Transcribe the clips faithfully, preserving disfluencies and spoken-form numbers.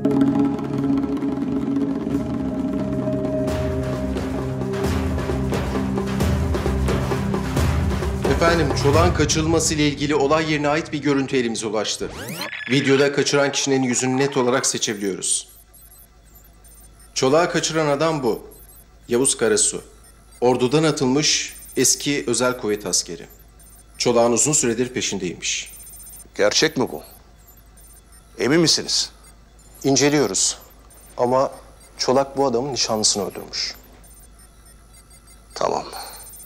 Efendim, Çolak'ın kaçırılması ile ilgili olay yerine ait bir görüntü elimize ulaştı. Videoda kaçıran kişinin yüzünü net olarak seçebiliyoruz. Çolak'ı kaçıran adam bu. Yavuz Karasu. Ordudan atılmış eski özel kuvvet askeri. Çolak'ın uzun süredir peşindeymiş. Gerçek mi bu? Emin misiniz? İnceliyoruz. Ama Çolak bu adamın nişanlısını öldürmüş. Tamam.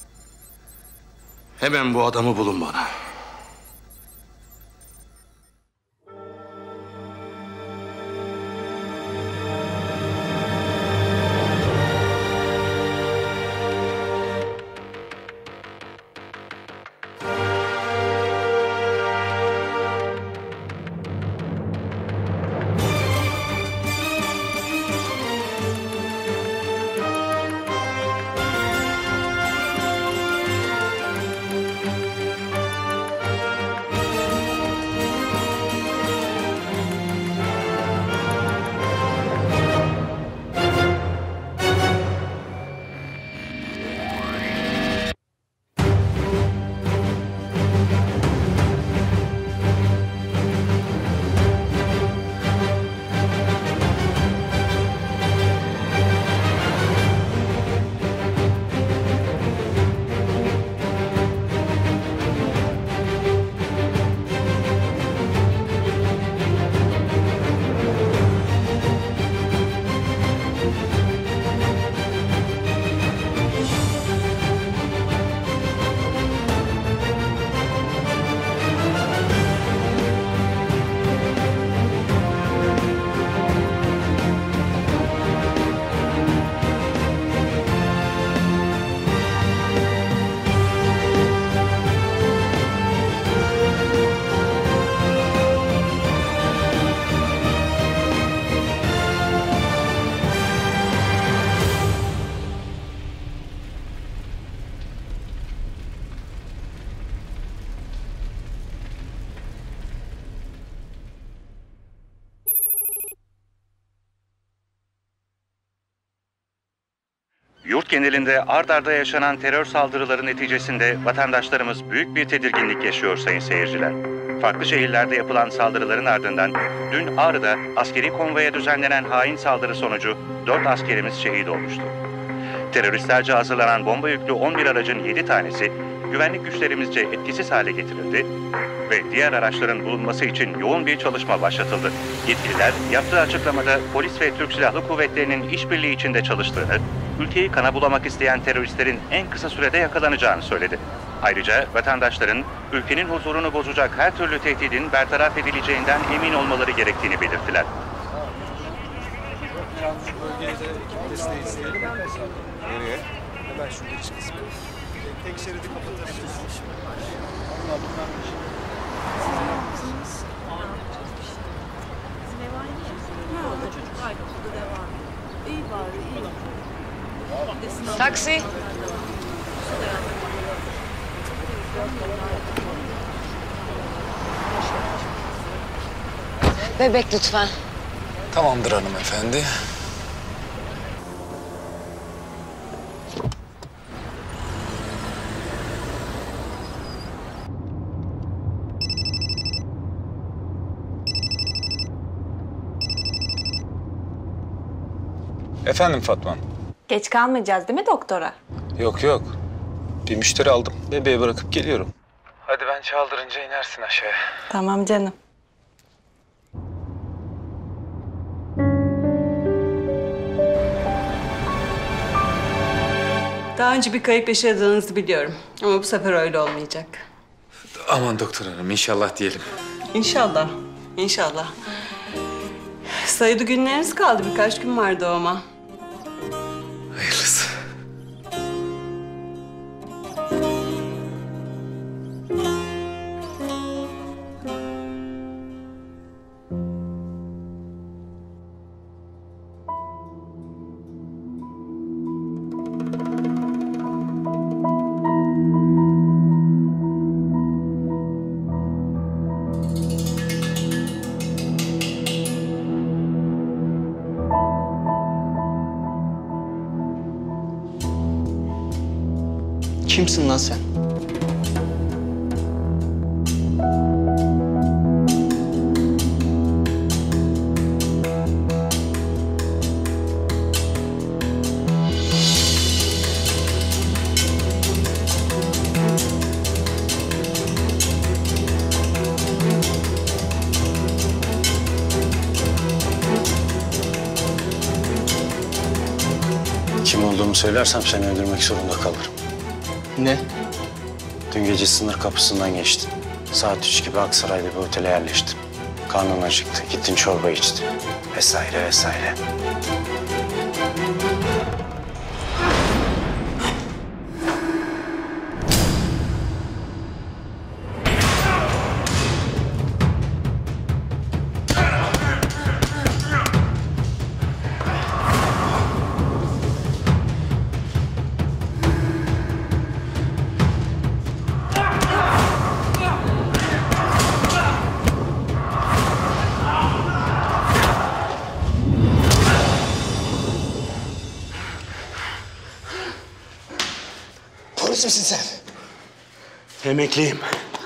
Hemen bu adamı bulun bana. Yurt genelinde ard arda yaşanan terör saldırıları neticesinde vatandaşlarımız büyük bir tedirginlik yaşıyor sayın seyirciler. Farklı şehirlerde yapılan saldırıların ardından dün Ağrı'da askeri konvoya düzenlenen hain saldırı sonucu dört askerimiz şehit olmuştu. Teröristlerce hazırlanan bomba yüklü on bir aracın yedi tanesi güvenlik güçlerimizce etkisiz hale getirildi ve diğer araçların bulunması için yoğun bir çalışma başlatıldı. Yetkililer yaptığı açıklamada polis ve Türk Silahlı Kuvvetleri'nin işbirliği içinde çalıştığını, ülkeyi kana bulamak isteyen teröristlerin en kısa sürede yakalanacağını söyledi. Ayrıca vatandaşların ülkenin huzurunu bozacak her türlü tehdidin bertaraf edileceğinden emin olmaları gerektiğini belirttiler. Nereye? Hemen şurada iç kısmı. Tek şeridi kapatabiliriz. Allah bunlar bir şey. Taksi. Bebek lütfen. Tamamdır hanımefendi. Efendim Fatma Hanım? Geç kalmayacağız değil mi doktora? Yok yok. Bir müşteri aldım. Bebeği bırakıp geliyorum. Hadi ben çaldırınca inersin aşağıya. Tamam canım. Daha önce bir kayıp yaşadığınızı biliyorum. Ama bu sefer öyle olmayacak. Aman doktor hanım inşallah diyelim. İnşallah. İnşallah. Sayılı günleriniz kaldı. Birkaç gün var doğuma. Hayırlısı. Kimsin lan sen? Kim olduğumu söylersem seni öldürmek zorunda kalırım. Ne? Dün gece sınır kapısından geçtin. Saat üç gibi Aksaray'da bir otele yerleştin. Karnın acıktı, gittin çorba içtin. Vesaire vesaire. Polis misin sen? Emekliyim.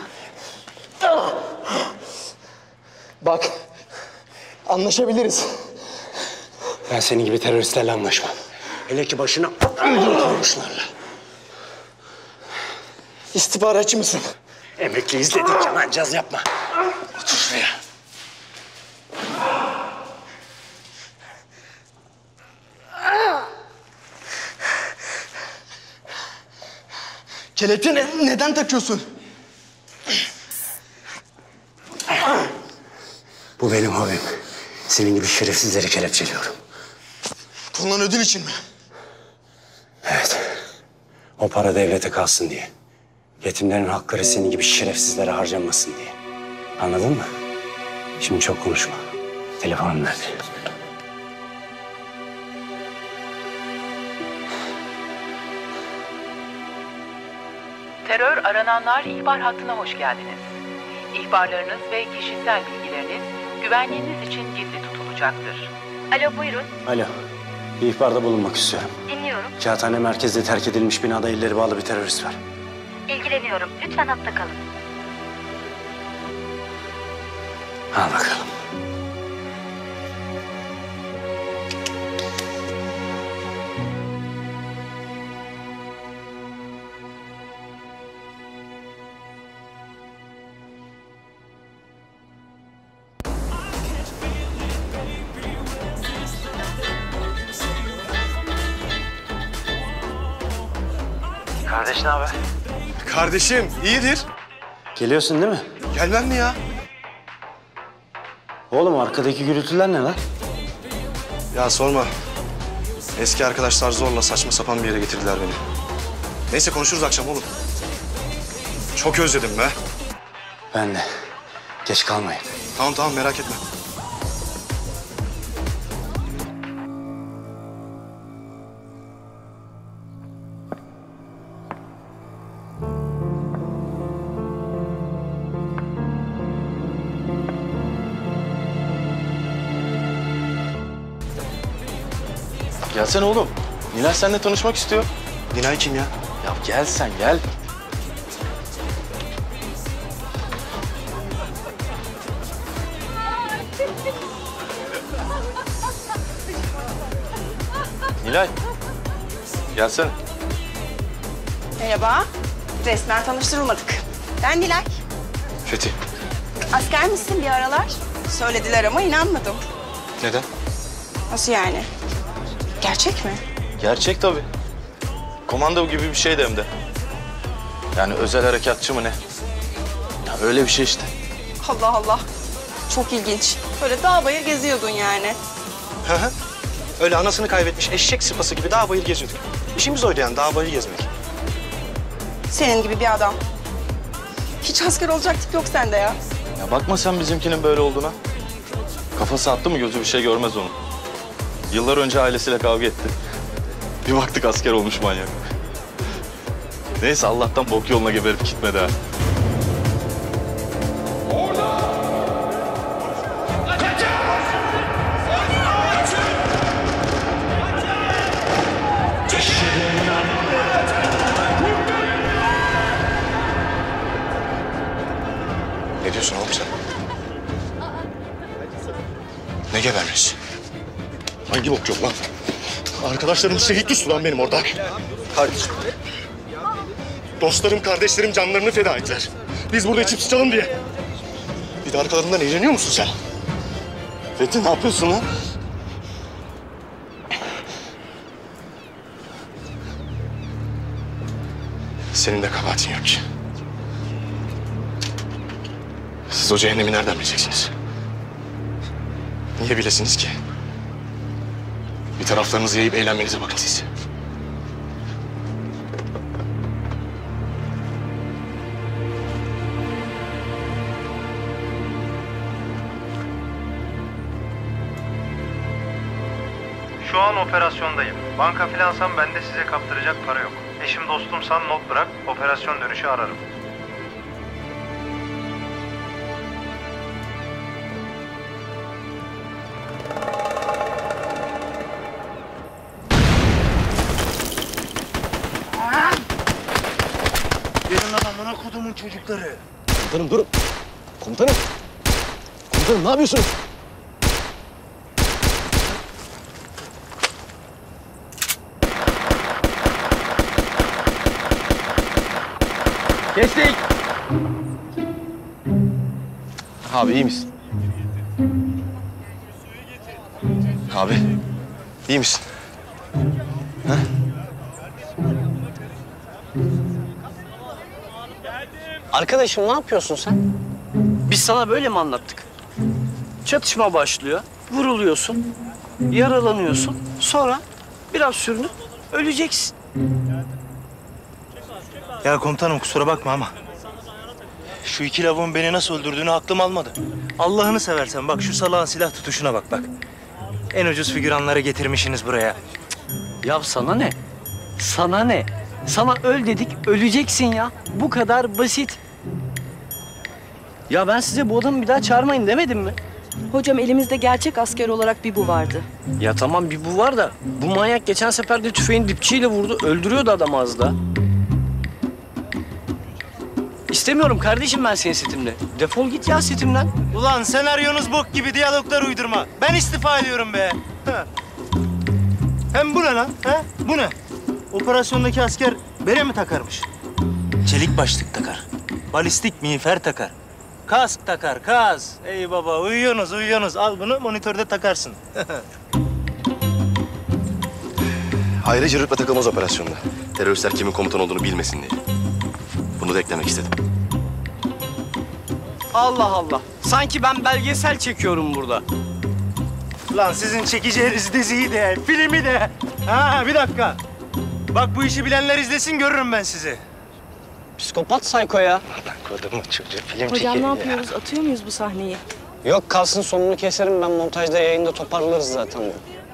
Bak, anlaşabiliriz. Ben senin gibi teröristlerle anlaşmam. Hele ki başına öldürü koymuşlarla. İstihbaratçı mısın? Emekliyiz dedik ya lan, caz yapma. Otur şuraya. Kelepçe ne- neden takıyorsun? Bu benim hobim. Senin gibi şerefsizleri kelepçeliyorum. Bulunan ödül için mi? Evet. O para devlete kalsın diye. Yetimlerin hakları senin gibi şerefsizlere harcanmasın diye. Anladın mı? Şimdi çok konuşma. Telefonum nerede? Terör arananlar ihbar hattına hoş geldiniz. İhbarlarınız ve kişisel bilgileriniz güvenliğiniz için gizli tutulacaktır. Alo buyurun. Alo. Bir ihbarda bulunmak istiyorum. Dinliyorum. Kağıthane merkezde terk edilmiş binada elleri bağlı bir terörist var. İlgileniyorum. Lütfen hatta kalın. Al bakalım. Kardeş ne haber? Kardeşim iyidir. Geliyorsun değil mi? Gelmem mi ya? Oğlum arkadaki gürültüler ne lan? Ya sorma. Eski arkadaşlar zorla saçma sapan bir yere getirdiler beni. Neyse konuşuruz akşam oğlum. Çok özledim be. Ben de. Geç kalmayın. Tamam tamam merak etme. Gelsene oğlum. Nilay seninle tanışmak istiyor. Nilay kim ya? Ya gel sen gel. Nilay. Gelsene. Merhaba. Resmen tanıştırılmadık. Ben Nilay. Fethi. Asker misin bir aralar? Söylediler ama inanmadım. Neden? Nasıl yani? Gerçek mi? Gerçek tabii. Komando gibi bir şey de hem de. Yani özel harekatçı mı ne? Ya öyle bir şey işte. Allah Allah. Çok ilginç. Böyle dağ bayır geziyordun yani. Hı hı. Öyle anasını kaybetmiş eşek sıpası gibi dağ bayır geziyorduk. İşimiz oydu yani dağ bayır gezmek. Senin gibi bir adam. Hiç asker olacak tip yok sende ya. Ya bakma sen bizimkinin böyle olduğuna. Kafası attı mı gözü bir şey görmez onun. Yıllar önce ailesiyle kavga etti. Bir baktık asker olmuş manyak. Neyse Allah'tan bok yoluna geberip gitmedi ha. gebermesi? Hangi bok yok lan? Arkadaşlarım şehit düştü lan benim orada. Kardeşim. Dostlarım, kardeşlerim canlarını feda ettiler. Biz burada içip sıçalım diye. Bir de arkalarından eğleniyor musun sen? Fethi ne yapıyorsun lan? Senin de kabahatin yok ki. Siz o cehennemi nereden bileceksiniz? Niye bilesiniz ki? Bir taraflarınızı yayıp eğlenmenize bakın siz. Şu an operasyondayım. Banka filansam bende size kaptıracak para yok. Eşim dostumsan not bırak, operasyon dönüşü ararım. Gelin lan amına kodumun çocukları. Komutanım durun. Komutanım. Komutanım ne yapıyorsunuz? Kestik. Abi iyi misin? Abi iyi misin? Ha? Arkadaşım ne yapıyorsun sen? Biz sana böyle mi anlattık? Çatışma başlıyor, vuruluyorsun, yaralanıyorsun. Sonra biraz sürünüp öleceksin. Ya komutanım kusura bakma ama şu iki lavuğun beni nasıl öldürdüğünü aklım almadı. Allah'ını seversen bak şu salağın silah tutuşuna bak bak. En ucuz figüranları getirmişsiniz buraya. Ya sana ne? Sana ne? Sana öl dedik, öleceksin ya. Bu kadar basit. Ya ben size bu adamı bir daha çağırmayın demedim mi? Hocam elimizde gerçek asker olarak bir bu vardı. Ya tamam bir bu var da bu manyak geçen sefer de tüfeğin dipçiyle vurdu. Öldürüyordu adamı az da. İstemiyorum kardeşim ben senin setimde. Defol git ya setimden. Ulan senaryonuz bok gibi diyaloglar uydurma. Ben istifa ediyorum be. Ha. Hem bu ne lan? Ha? Bu ne? Operasyondaki asker bere mi takarmış? Çelik başlık takar. Balistik miğfer takar. Kask takar, kask. Ey baba uyuyorsunuz, uyuyorsunuz. Al bunu monitörde takarsın. Ayrıca rütbe takılmaz operasyonda. Teröristler kimin komutan olduğunu bilmesin diye. Bunu da eklemek istedim. Allah Allah. Sanki ben belgesel çekiyorum burada. Lan sizin çekeceğiniz diziyi de, filmi de. Ha bir dakika. Bak bu işi bilenler izlesin görürüm ben sizi. Psikopat sayko ya. Kodumun çocuğu film Hocam ne yapıyoruz? Atıyor muyuz bu sahneyi? Yok kalsın sonunu keserim ben montajda yayında toparlarız zaten.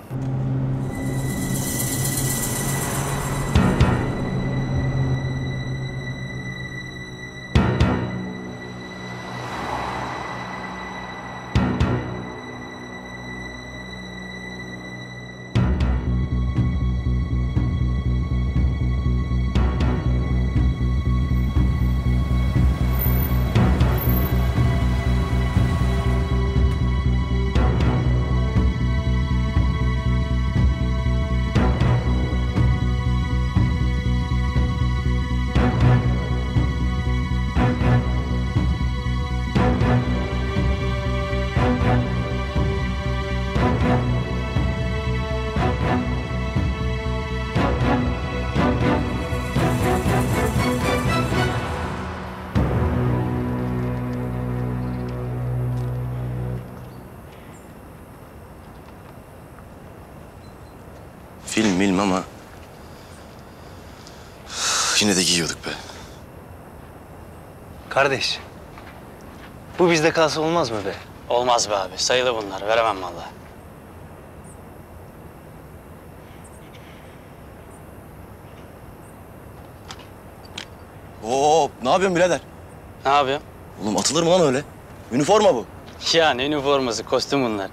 Film milm ama yine de giyiyorduk be. Kardeş, bu bizde kalsa olmaz mı be? Olmaz be abi. Sayılı bunlar. Veremem vallahi. Oo, ne yapıyorsun birader? Ne yapıyorum? Oğlum atılır mı lan öyle? Üniforma bu. Ya ne üniforması, kostüm bunlar.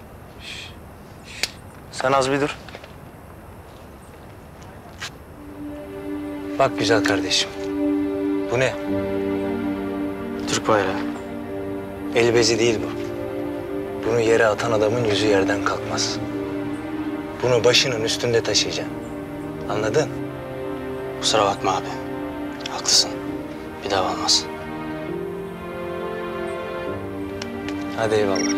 Sen az bir dur. Bak güzel kardeşim. Bu ne? Türk bayrağı. El bezi değil bu. Bunu yere atan adamın yüzü yerden kalkmaz. Bunu başının üstünde taşıyacaksın. Anladın? Kusura bakma abi. Haklısın. Bir daha olmaz. Hadi eyvallah.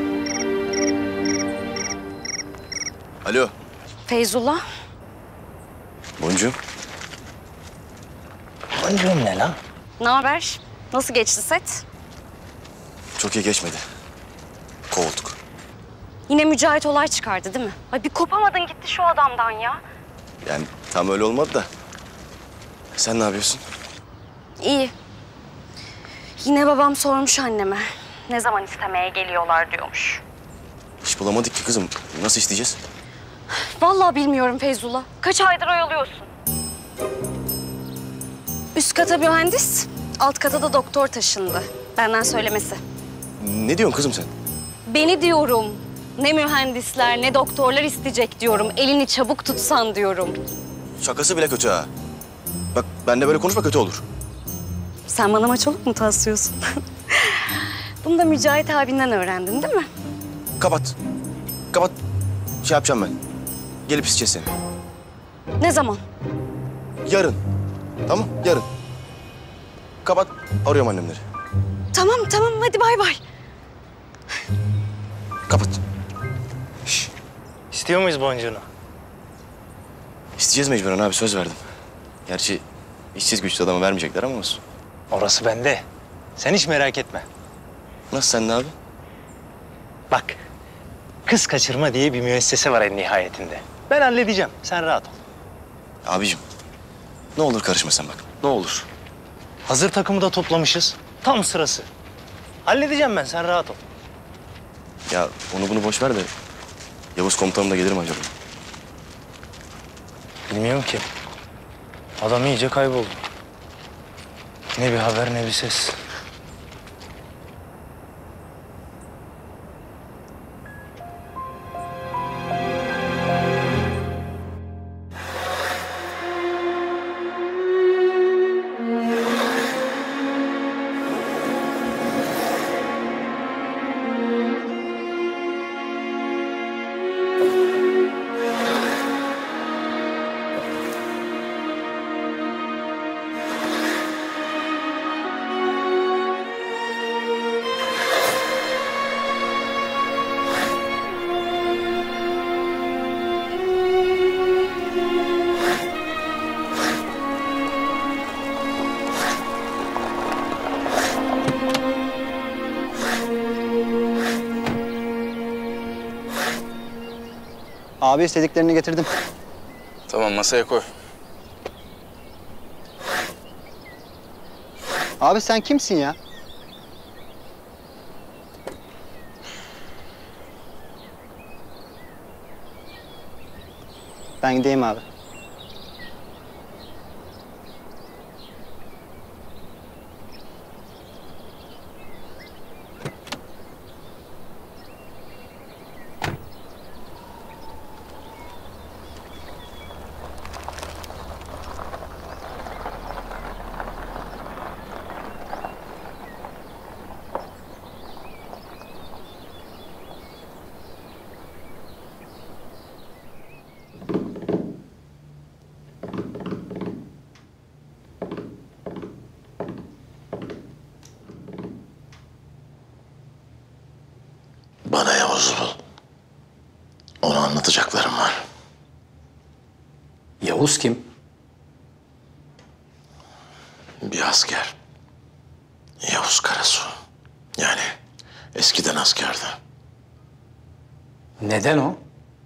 Alo. Feyzullah. Boncuğum. Boncuğum ne lan? Ne haber? Nasıl geçti set? Çok iyi geçmedi. Kovulduk. Yine Mücahit olay çıkardı değil mi? Ay bir kopamadın gitti şu adamdan ya. Yani tam öyle olmadı da. Sen ne yapıyorsun? İyi. Yine babam sormuş anneme. Ne zaman istemeye geliyorlar diyormuş. İş bulamadık ki kızım. Nasıl isteyeceğiz? Vallahi bilmiyorum Feyzullah. Kaç aydır oyalıyorsun? Üst kata mühendis, alt kata da doktor taşındı. Benden söylemesi. Ne diyorsun kızım sen? Beni diyorum. Ne mühendisler ne doktorlar isteyecek diyorum. Elini çabuk tutsan diyorum. Şakası bile kötü ha. Bak ben de böyle konuşma kötü olur. Sen bana maçoluk mu taslıyorsun? Bunu da Mücahit abinden öğrendin değil mi? Kapat. Kapat. Şey yapacağım ben. Gelip isteyeceğiz seni. Ne zaman? Yarın. Tamam yarın. Kapat. Arıyorum annemleri. Tamam tamam hadi bay bay. Kapat. İstiyor muyuz boncuğunu? İsteyeceğiz mecburen abi söz verdim. Gerçi işsiz güçlü adama vermeyecekler ama olsun. Orası bende. Sen hiç merak etme. Nasıl sen de abi? Bak, kız kaçırma diye bir müessese var en nihayetinde. Ben halledeceğim, sen rahat ol. Abicim ne olur karışma sen bak. Ne olur. Hazır takımı da toplamışız. Tam sırası. Halledeceğim ben, sen rahat ol. Ya onu bunu boş ver de Yavuz komutanım da gelir mi acaba? Bilmiyorum ki. Adam iyice kayboldu. Ne bir haber ne bir ses. Abi istediklerini getirdim. Tamam masaya koy. Abi sen kimsin ya? Ben gideyim abi. Bana Yavuz'u bul. Ona anlatacaklarım var. Yavuz kim? Bir asker. Yavuz Karasu. Yani eskiden askerdi. Neden o?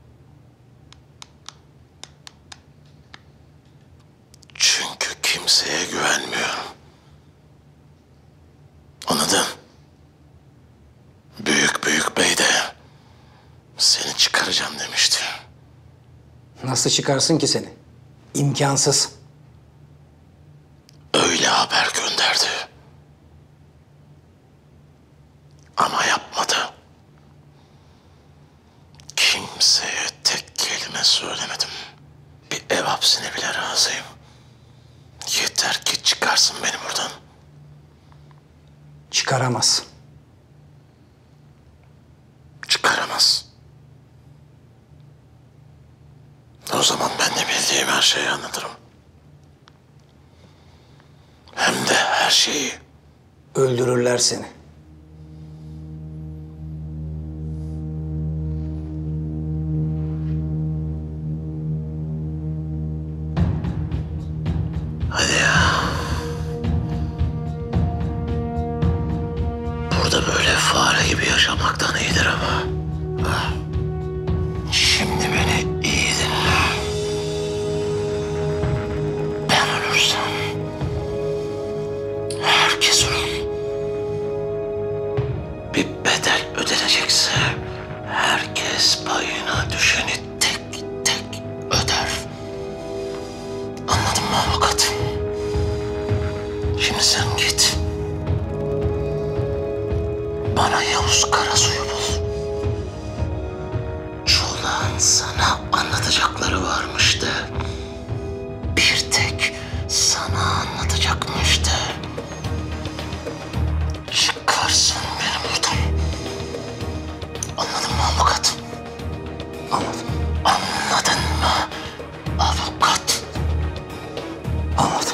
Çünkü kimseye güvenmiyorum. Anladın? Büyük büyük bey de seni çıkaracağım demişti. Nasıl çıkarsın ki seni? İmkansız. Öyle haber gönderdi. Ama yapmadı. Kimseye tek kelime söylemedim. Bir ev hapsine bile razıyım. Yeter ki çıkarsın beni buradan. Çıkaramaz. Çıkar. O zaman ben de bildiğim her şeyi anlatırım. Hem de her şeyi. Öldürürler seni. Hadi ya. Burada böyle fare gibi yaşamaktan iyidir ama. Ah. Şimdi beni iyi dinle. Ben ölürsem herkes ölür. Bir bedel ödenecekse herkes payına düşeni tek tek öder. Anladın mı avukat? Şimdi sen git. Bana Yavuz Karasu'yu bul. Çolak'ın sana anlatacakları varmış de. Bir tek sana anlatacakmış de. Çıkarsın beni buradan. Anladın mı avukat? Anladım. Anladın mı avukat? Anladım.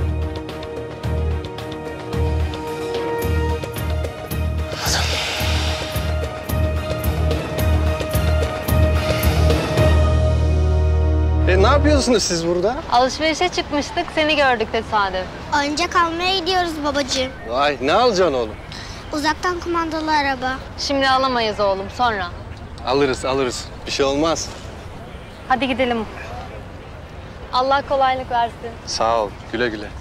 E ne yapıyorsunuz siz burada? Alışverişe çıkmıştık, seni gördük tesadüf. Oyuncak almaya gidiyoruz babacığım. Vay ne alacaksın oğlum? Uzaktan kumandalı araba. Şimdi alamayız oğlum, sonra. Alırız alırız. Bir şey olmaz. Hadi gidelim. Allah kolaylık versin. Sağ ol. Güle güle.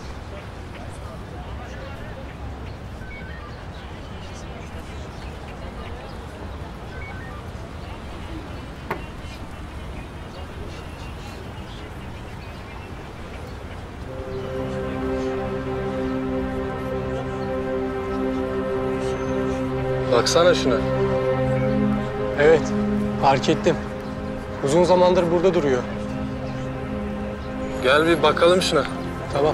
Baksana şuna. Evet, fark ettim. Uzun zamandır burada duruyor. Gel bir bakalım şuna. Tamam.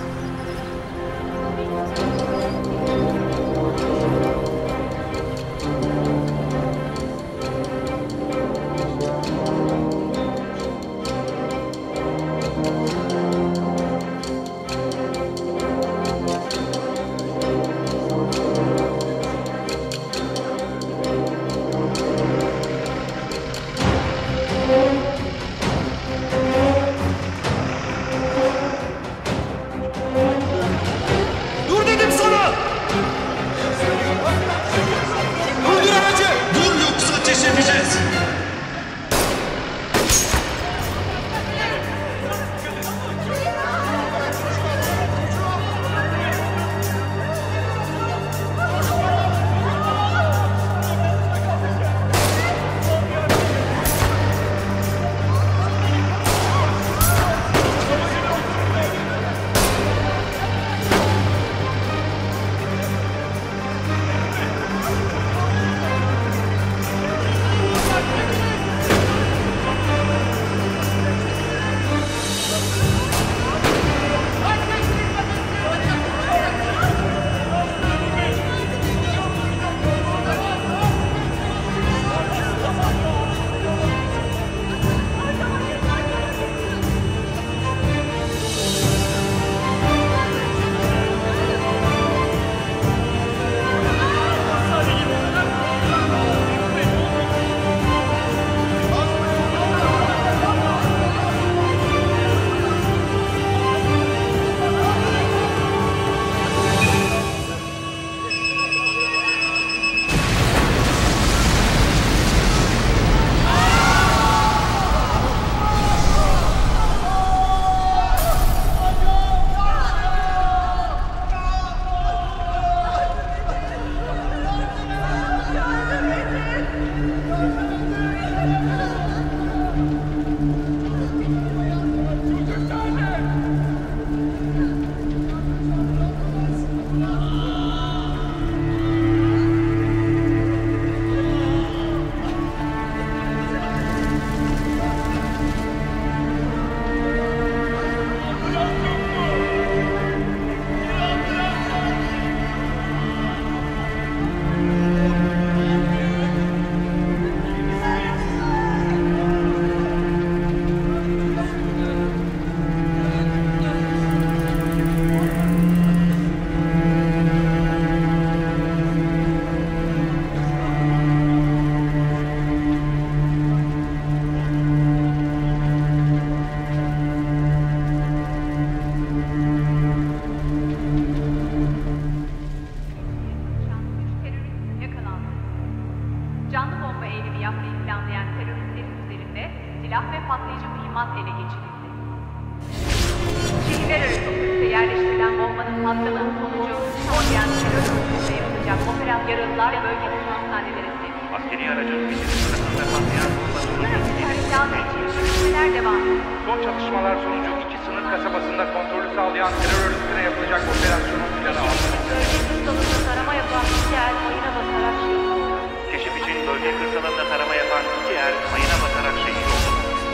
aracı mühimmat ele geçirildi. Şehirler arası otobüse yerleştirilen bombanın patlaması sonucu Oryan terör örgütünde yapılacak operasyon yaralılar bölgedeki hastanelere sevk. Askeri aracın bitim sırasında patlayan bomba sonucu Görüşmeler devam ediyor. Son çalışmalar sonucu iki sınır kasabasında kontrolü sağlayan terör örgütüne yapılacak operasyonun planı alındı. Bölge kırsalında tarama yapan iki er mayına basarak şehit oldu. keşif için bölge kırsalında tarama yapan iki er mayına basarak şehit oldu.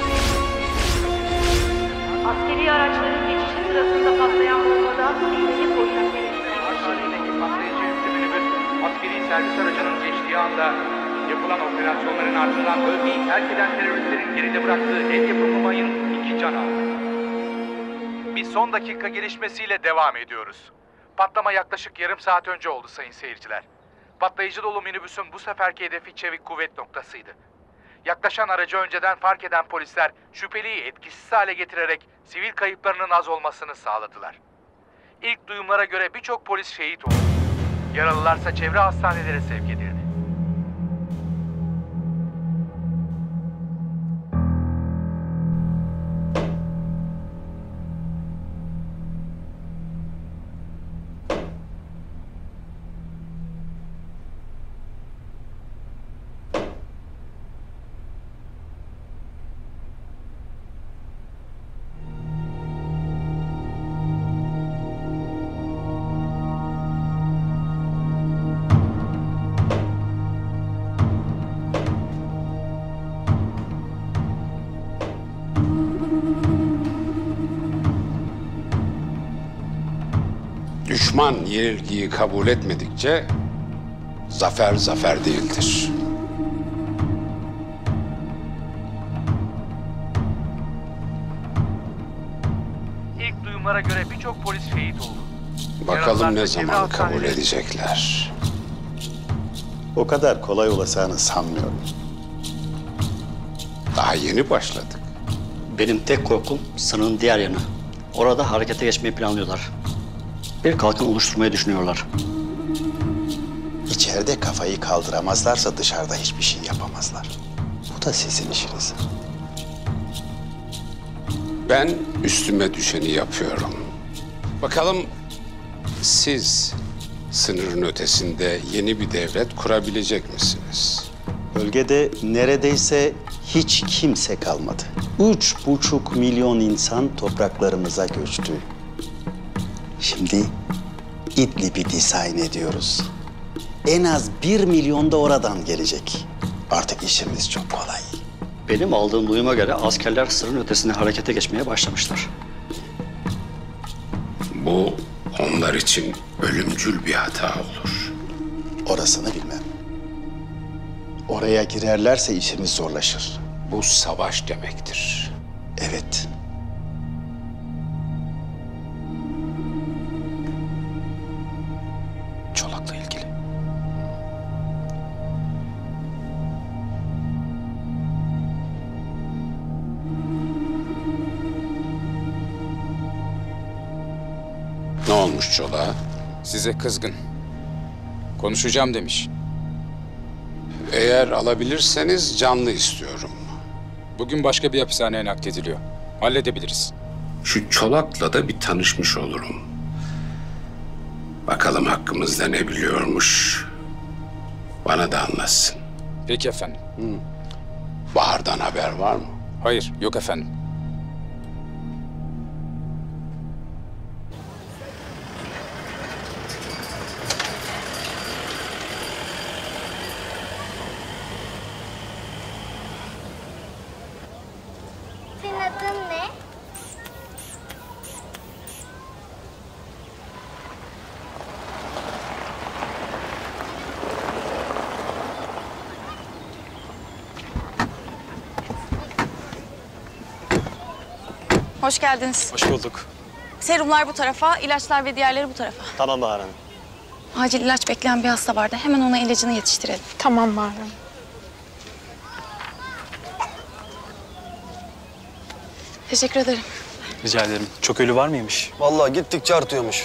Askeri araçların geçişi sırasında patlayan bombada ilgili koşan Hastanedeki patlayıcı yüklü minibüs askeri servis aracının geçtiği anda yapılan operasyonların ardından bölgeyi terk eden teröristlerin geride bıraktığı el yapımı mayın iki can aldı. Bir son dakika gelişmesiyle devam ediyoruz. Patlama yaklaşık yarım saat önce oldu sayın seyirciler. Patlayıcı dolu minibüsün bu seferki hedefi çevik kuvvet noktasıydı. Yaklaşan aracı önceden fark eden polisler şüpheliyi etkisiz hale getirerek sivil kayıplarının az olmasını sağladılar. İlk duyumlara göre birçok polis şehit oldu. Yaralılarsa çevre hastanelere sevk edildi. Düşman yenilgiyi kabul etmedikçe zafer zafer değildir. İlk duyumlara göre birçok polis şehit oldu. Bakalım ne zaman kabul edecekler. O kadar kolay olacağını sanmıyorum. Daha yeni başladık. Benim tek korkum sınırın diğer yanı. Orada harekete geçmeyi planlıyorlar. Bir kalkan oluşturmayı düşünüyorlar. İçeride kafayı kaldıramazlarsa dışarıda hiçbir şey yapamazlar. Bu da sizin işiniz. Ben üstüme düşeni yapıyorum. Bakalım siz sınırın ötesinde yeni bir devlet kurabilecek misiniz? Bölgede neredeyse hiç kimse kalmadı. Üç buçuk milyon insan topraklarımıza göçtü. Şimdi İdlib'i dizayn ediyoruz. En az bir milyon da oradan gelecek. Artık işimiz çok kolay. Benim aldığım duyuma göre askerler sınırın ötesine harekete geçmeye başlamışlar. Bu onlar için ölümcül bir hata olur. Orasını bilmem. Oraya girerlerse işimiz zorlaşır. Bu savaş demektir. Evet. Çolak'la ilgili. Ne olmuş Çolak'a? Size kızgın. Konuşacağım demiş. Eğer alabilirseniz canlı istiyorum. Bugün başka bir hapishaneye naklediliyor. Halledebiliriz. Şu Çolak'la da bir tanışmış olurum. Bakalım hakkımızda ne biliyormuş. Bana da anlatsın. Peki efendim. Hı. Bahar'dan haber var mı? Hayır, yok efendim. Senin adın ne? Hoş geldiniz. Hoş bulduk. Serumlar bu tarafa, ilaçlar ve diğerleri bu tarafa. Tamam Bahar Hanım. Acil ilaç bekleyen bir hasta vardı. Hemen ona ilacını yetiştirelim. Tamam Bahar Hanım. Teşekkür ederim. Rica ederim. Çok ölü var mıymış? Vallahi gittikçe artıyormuş.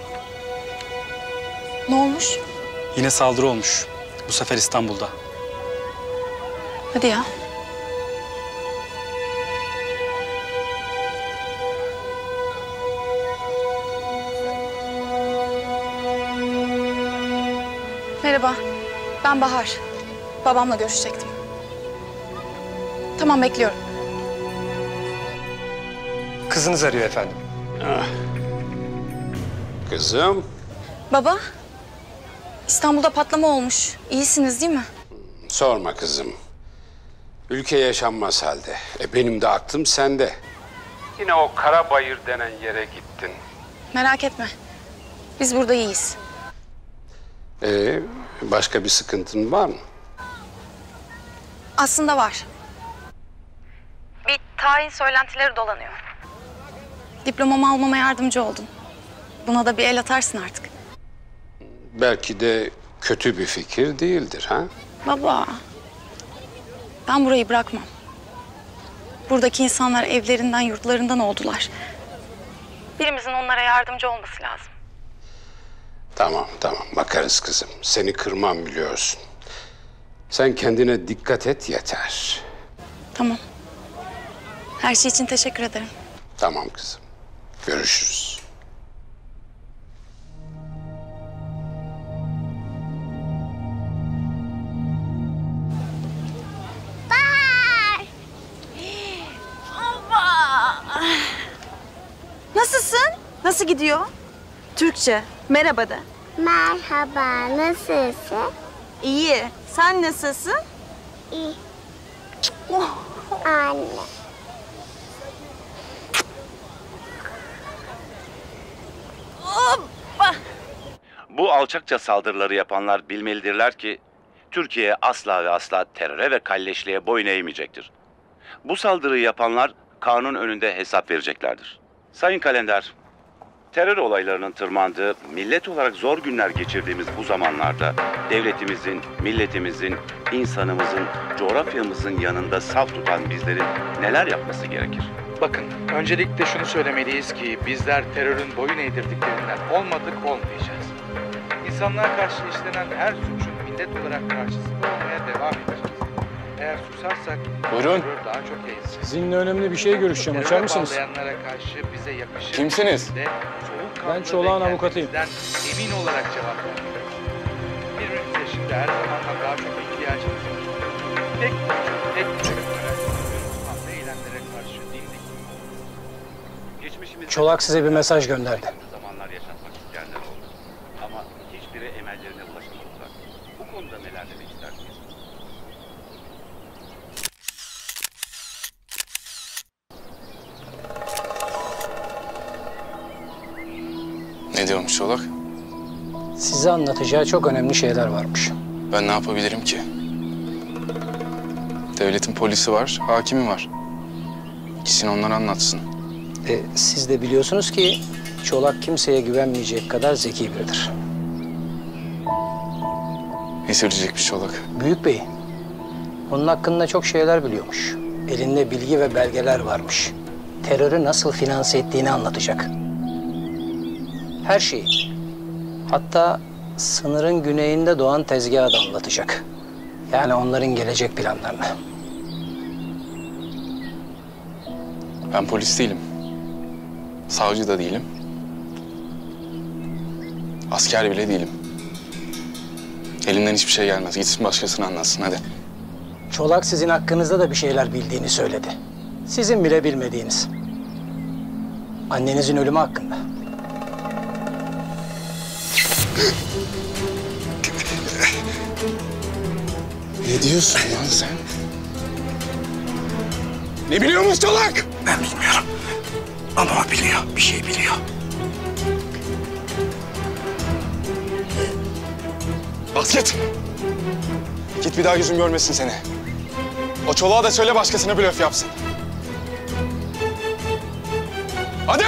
Ne olmuş? Yine saldırı olmuş. Bu sefer İstanbul'da. Hadi ya. Merhaba. Ben Bahar. Babamla görüşecektim. Tamam, bekliyorum. Kızınız arıyor efendim. Ah. Kızım. Baba, İstanbul'da patlama olmuş. İyisiniz değil mi? Sorma kızım. Ülke yaşanmaz halde. E benim de aklım sende. Yine o Karabayır denen yere gittin. Merak etme. Biz burada iyiyiz. E başka bir sıkıntın var mı? Aslında var. Bir tayin söylentileri dolanıyor. Diplomamı almama yardımcı oldun. Buna da bir el atarsın artık. Belki de kötü bir fikir değildir ha? Baba, ben burayı bırakmam. Buradaki insanlar evlerinden, yurtlarından oldular. Birimizin onlara yardımcı olması lazım. Tamam tamam bakarız kızım. Seni kırmam biliyorsun. Sen kendine dikkat et yeter. Tamam. Her şey için teşekkür ederim. Tamam kızım. Görüşürüz. Nasılsın? Nasıl gidiyor? Türkçe. Merhaba de. Merhaba, nasılsın? İyi. Sen nasılsın? İyi. Oh. Anne. Hoppa. Bu alçakça saldırıları yapanlar bilmelidirler ki Türkiye asla ve asla teröre ve kalleşliğe boyun eğmeyecektir. Bu saldırıyı yapanlar kanun önünde hesap vereceklerdir. Sayın Kalender, terör olaylarının tırmandığı, millet olarak zor günler geçirdiğimiz bu zamanlarda devletimizin, milletimizin, insanımızın, coğrafyamızın yanında saf tutan bizlerin neler yapması gerekir? Bakın, öncelikle şunu söylemeliyiz ki bizler terörün boyun eğdirdiklerinden olmadık, olmayacağız. İnsanlığa karşı işlenen her suçun millet olarak karşısında olmaya devam edeceğiz. Eğer susarsak Buyurun. terör daha çok yayılır. Sizinle önemli bir şey görüşeceğim. Açar mısınız? Teröre karşı bize yakışır. Kimsiniz? Ben Çolak'ın avukatıyım. Emin olarak cevap vermeliyiz. Birbirimize şimdi her zamandan daha çok ihtiyacımız var. Tek gücün, tek çocuklara, fazla eylemlere karşı dimdik. Geçmişimizde Çolak size bir mesaj gönderdi. zamanlar yaşatmak isteyenler oldu. Ama hiçbiri emellerine ulaşamadılar. Bu konuda neler demek istersiniz? Ne diyormuş Çolak? Size anlatacağı çok önemli şeyler varmış. Ben ne yapabilirim ki? Devletin polisi var, hakimi var. İkisini onlara anlatsın. E, siz de biliyorsunuz ki Çolak kimseye güvenmeyecek kadar zeki biridir. Ne söyleyecekmiş Çolak? Büyük Bey, onun hakkında çok şeyler biliyormuş. Elinde bilgi ve belgeler varmış. Terörü nasıl finanse ettiğini anlatacak. Her şeyi. Hatta sınırın güneyinde doğan tezgahı da anlatacak. Yani onların gelecek planlarını. Ben polis değilim. Savcı da değilim. Asker bile değilim. Elinden hiçbir şey gelmez. Gitsin başkasına anlatsın hadi. Çolak sizin hakkınızda da bir şeyler bildiğini söyledi. Sizin bile bilmediğiniz. Annenizin ölümü hakkında. Ne diyorsun lan sen? Ne biliyormuş Çolak? Ben bilmiyorum. Ama o biliyor. Bir şey biliyor. Bas git. Git bir daha yüzüm görmesin seni. O Çolak'a da söyle başkasına blöf yapsın. Hadi!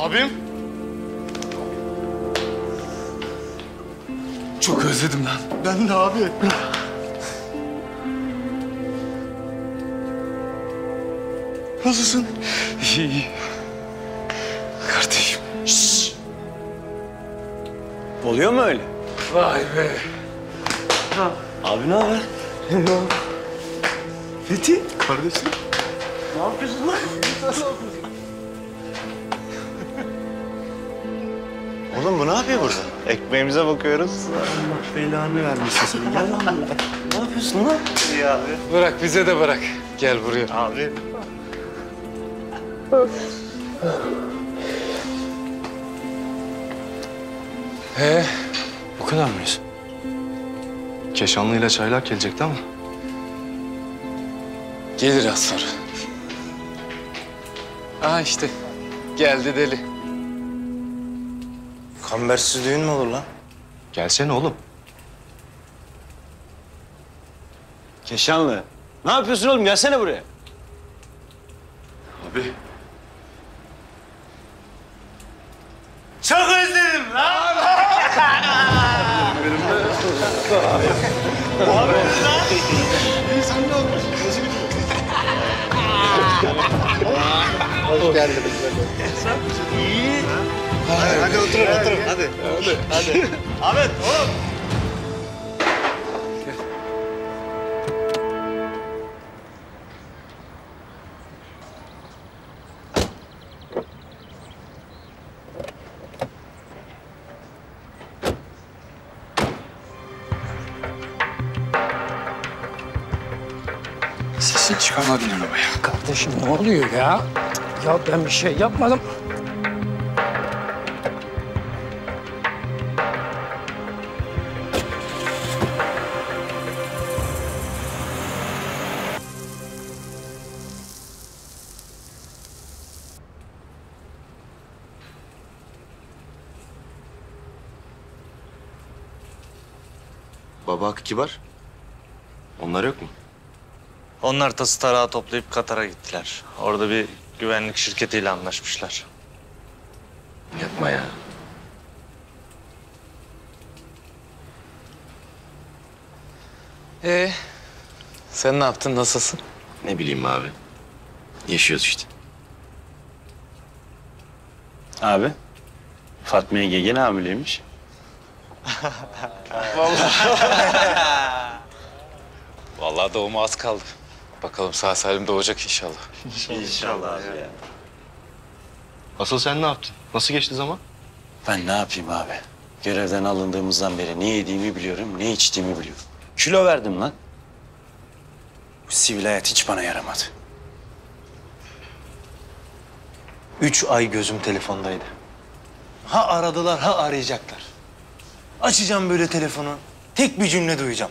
Abim. Çok özledim lan. Ben de abi. Nasılsın? İyi iyi. Kardeşim. Şşş. Oluyor mu öyle? Vay be. Abi ne haber? Fethi. Kardeşim. Ne yapıyorsun lan? Ne yapıyorsun? Oğlum bu ne yapıyor burada? Ekmeğimize bakıyoruz. Allah belanı vermişsin seni. Gel lan buraya. Ne yapıyorsun lan? İyi abi. Bırak bize de bırak. Gel buraya. Abi. He? Bu kadar mıyız? Keşanlı ile çaylak gelecekti ama. Gelir az sonra. Aa işte. Geldi deli. Kambersiz düğün mü olur lan? Gelsene oğlum. Keşanlı. Ne yapıyorsun oğlum? Gelsene buraya. Abi. Çok özledim lan. Abi lan. İyi sen ne olmuş? Nasıl gidiyor? Hoş geldiniz. İyi. Hadi, hadi oturun oturun hadi. Hadi. Hadi. Ahmet oğlum. Sesini çıkarmadın arabaya. Kardeşim ne oluyor ya? Ya ben bir şey yapmadım. Baba Hakkı Kibar. Onlar yok mu? Onlar tası tarağı toplayıp Katar'a gittiler. Orada bir güvenlik şirketiyle anlaşmışlar. Yapma ya. Ee, sen ne yaptın? Nasılsın? Ne bileyim abi. Yaşıyoruz işte. Abi. Fatma Yenge gene hamileymiş. Vallahi doğuma az kaldı. Bakalım sağ salim doğacak inşallah. İnşallah ya. Asıl sen ne yaptın? Nasıl geçti zaman? Ben ne yapayım abi? Görevden alındığımızdan beri ne yediğimi biliyorum, ne içtiğimi biliyorum. Kilo verdim lan. Bu sivil hayat hiç bana yaramadı. Üç ay gözüm telefondaydı. Ha aradılar, ha arayacaklar. Açacağım böyle telefonu, tek bir cümle duyacağım.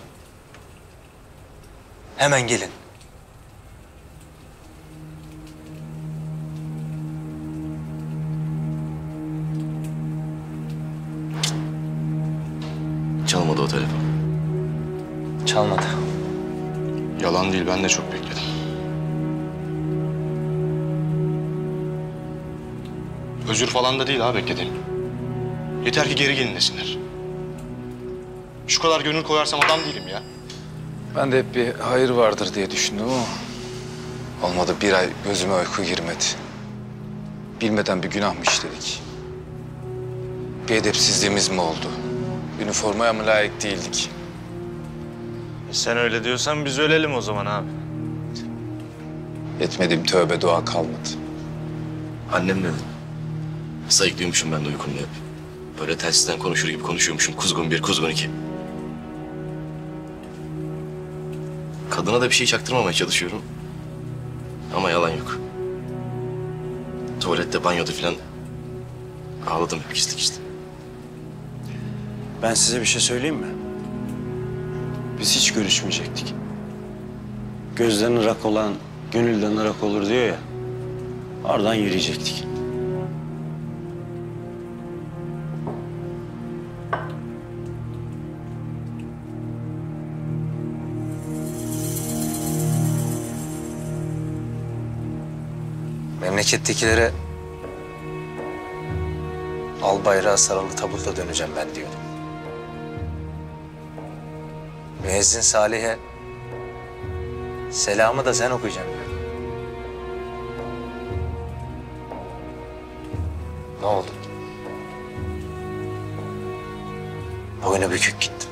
Hemen gelin. Çalmadı o telefon. Çalmadı. Yalan değil, ben de çok bekledim. Özür falan da değil ha beklediğim. Yeter ki geri gelin desinler. Şu kadar gönül koyarsam adam değilim ya. Ben de hep bir hayır vardır diye düşündüm ama... olmadı, bir ay gözüme uyku girmedi. Bilmeden bir günah mı işledik? Bir edepsizliğimiz mi oldu? Üniformaya mı layık değildik? E sen öyle diyorsan biz ölelim o zaman abi. Etmediğim tövbe dua kalmadı. Annem ne dedi? Sayıklıyormuşum ben de uykumda hep. Böyle telsizden konuşur gibi konuşuyormuşum. Kuzgun bir, kuzgun iki. Kadına da bir şey çaktırmamaya çalışıyorum. Ama yalan yok. Tuvalette, banyoda falan ağladım hep gizli gizli. Ben size bir şey söyleyeyim mi? Biz hiç görüşmeyecektik. Gözden ırak olan gönülden ırak olur diyor ya. Oradan yürüyecektik. Memlekettekilere al bayrağı sarılı tabutta döneceğim ben diyordum. Müezzin Salih'e selamı da sen okuyacaksın diyordum. Ne oldu? Boynu bükük gittim.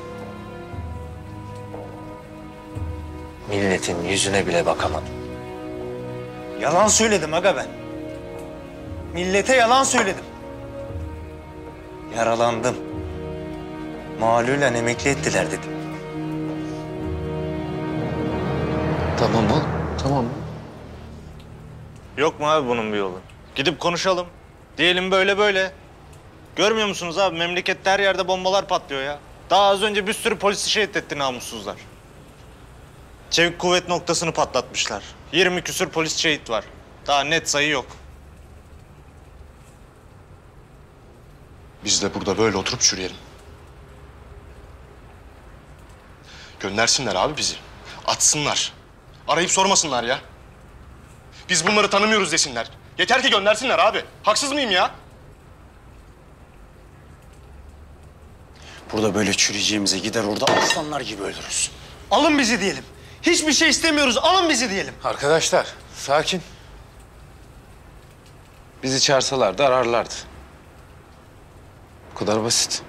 Milletin yüzüne bile bakamadım. Yalan söyledim aga ben. Millete yalan söyledim. Yaralandım. Malulen emekli ettiler dedim. Tamam oğlum, tamam. Yok mu abi bunun bir yolu? Gidip konuşalım. Diyelim böyle böyle. Görmüyor musunuz abi? Memlekette her yerde bombalar patlıyor ya. Daha az önce bir sürü polisi şehit etti namussuzlar. Çevik kuvvet noktasını patlatmışlar. yirmi küsür polis şehit var. Daha net sayı yok. Biz de burada böyle oturup çürüyelim. Göndersinler abi bizi. Atsınlar. Arayıp sormasınlar ya. Biz bunları tanımıyoruz desinler. Yeter ki göndersinler abi. Haksız mıyım ya? Burada böyle çürüyeceğimize gider orada aslanlar gibi ölürüz. Alın bizi diyelim. Hiçbir şey istemiyoruz. Alın bizi diyelim. Arkadaşlar, sakin. Bizi çağırsalardı ararlardı. Bu kadar basit.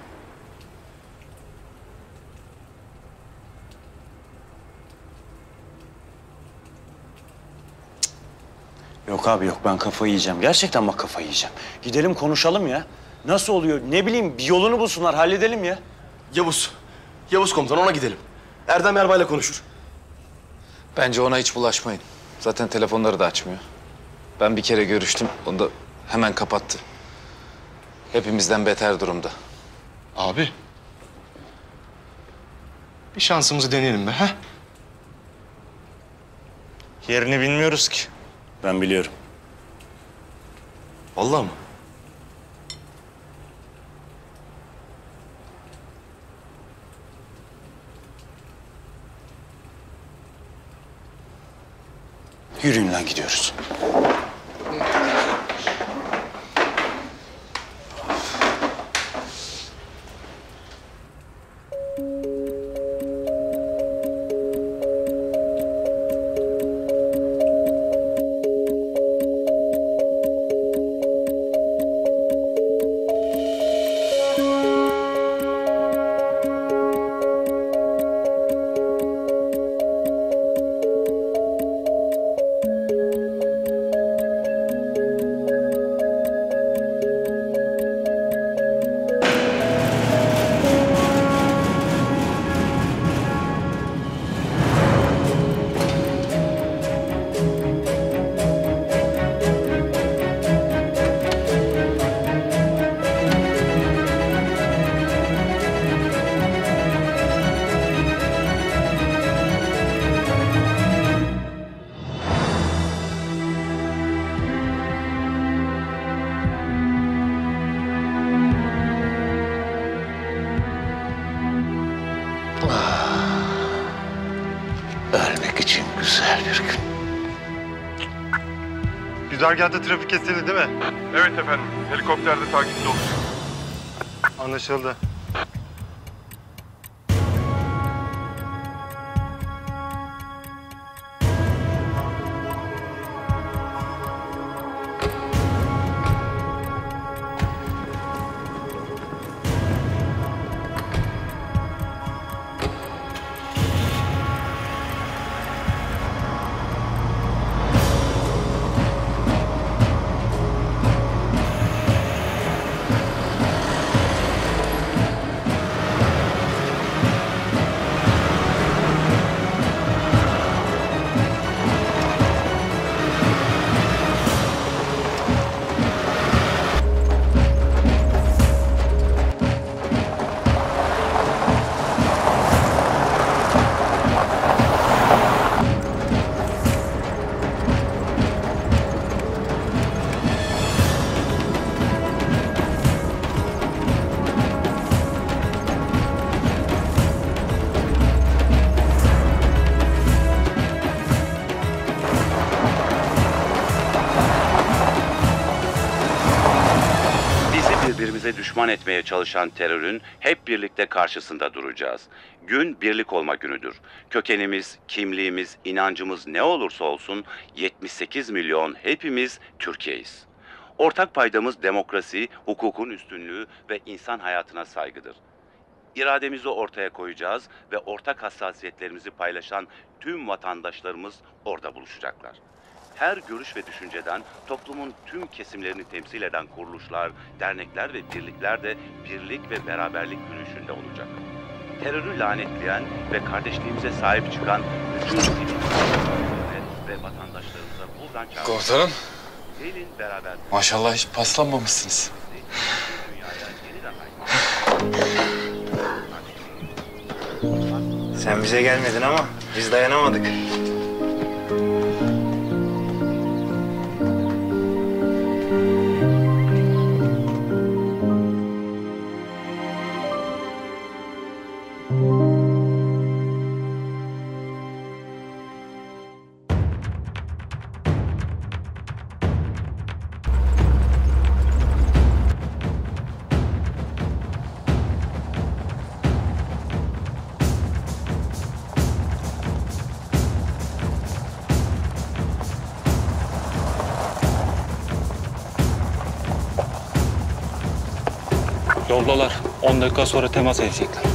Yok abi yok, ben kafayı yiyeceğim. Gerçekten bak kafayı yiyeceğim. Gidelim konuşalım ya. Nasıl oluyor? Ne bileyim, bir yolunu bulsunlar, halledelim ya. Yavuz. Yavuz komutan, ona gidelim. Erdem Erbay'la konuşur. Bence ona hiç bulaşmayın. Zaten telefonları da açmıyor. Ben bir kere görüştüm, onu da hemen kapattı. Hepimizden beter durumda. Abi. Bir şansımızı deneyelim be, ha? Yerini bilmiyoruz ki. Ben biliyorum. Vallahi mı? Yürüyün lan, gidiyoruz. Ölmek için güzel bir gün. Güzergahta trafik kesildi değil mi? Evet efendim. Helikopterde takipte olun. Anlaşıldı. düşman etmeye çalışan terörün hep birlikte karşısında duracağız. Gün birlik olma günüdür. Kökenimiz, kimliğimiz, inancımız ne olursa olsun yetmiş sekiz milyon hepimiz Türkiye'yiz. Ortak paydamız demokrasi, hukukun üstünlüğü ve insan hayatına saygıdır. İrademizi ortaya koyacağız ve ortak hassasiyetlerimizi paylaşan tüm vatandaşlarımız orada buluşacaklar. Her görüş ve düşünceden toplumun tüm kesimlerini temsil eden kuruluşlar, dernekler ve birlikler de birlik ve beraberlik yürüyüşünde olacak. Terörü lanetleyen ve kardeşliğimize sahip çıkan bütün sivil ve vatandaşlarımıza buradan çağırıyoruz. Komutanım. Gelin beraber. Maşallah hiç paslanmamışsınız. Sen bize gelmedin ama biz dayanamadık. Yoldalar. on dakika sonra temas edecekler.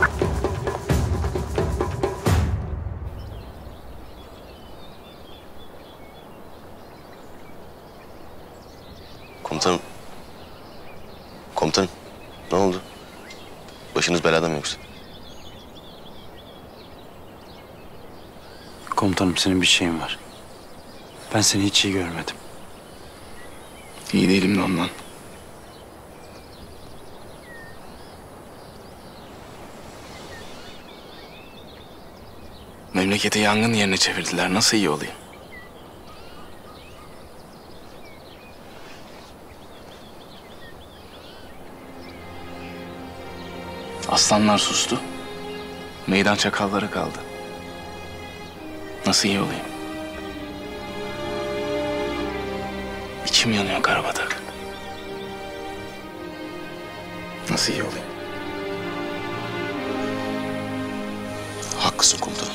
Komutanım. Komutanım. Ne oldu? Başınız belada mı yoksa? Komutanım senin bir şeyin var. Ben seni hiç iyi görmedim. İyi değilim de ondan. Memleketi yangın yerine çevirdiler. Nasıl iyi olayım? Aslanlar sustu. Meydan çakalları kaldı. Nasıl iyi olayım? İçim yanıyor Karabatak. Nasıl iyi olayım? Haklısın komutanım.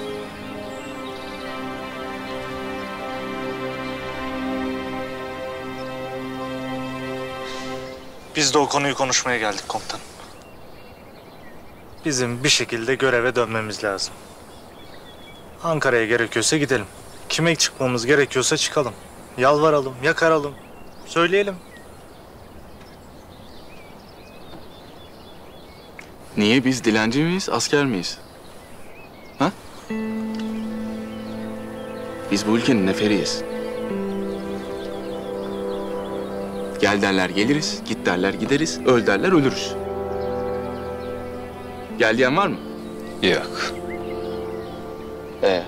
Biz de o konuyu konuşmaya geldik komutanım. Bizim bir şekilde göreve dönmemiz lazım. Ankara'ya gerekiyorsa gidelim. Kime çıkmamız gerekiyorsa çıkalım. Yalvaralım, yakaralım, söyleyelim. Niye, biz dilenci miyiz, asker miyiz? Ha? Biz bu ülkenin neferiyiz. Gel derler geliriz, git derler gideriz, öl derler ölürüz. Gel diyen var mı? Yok. Ee?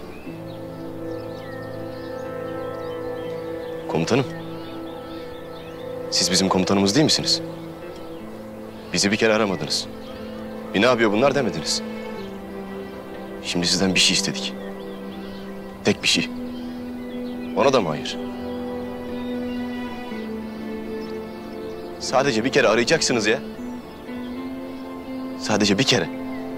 Komutanım. Siz bizim komutanımız değil misiniz? Bizi bir kere aramadınız. Bir ne yapıyor bunlar demediniz. Şimdi sizden bir şey istedik. Tek bir şey. Ona da mı hayır? Sadece bir kere arayacaksınız ya. Sadece bir kere.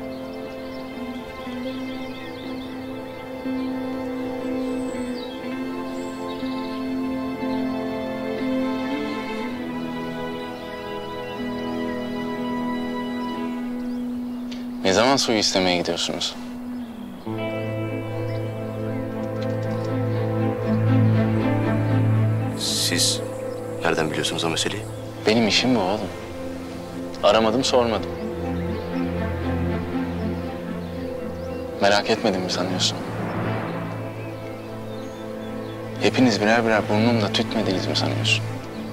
Ne zaman suyu istemeye gidiyorsunuz? Siz nereden biliyorsunuz o meseleyi? Benim işim bu oğlum. Aramadım, sormadım. Merak etmedim mi sanıyorsun? Hepiniz birer birer burnumla tütmediniz mi sanıyorsun?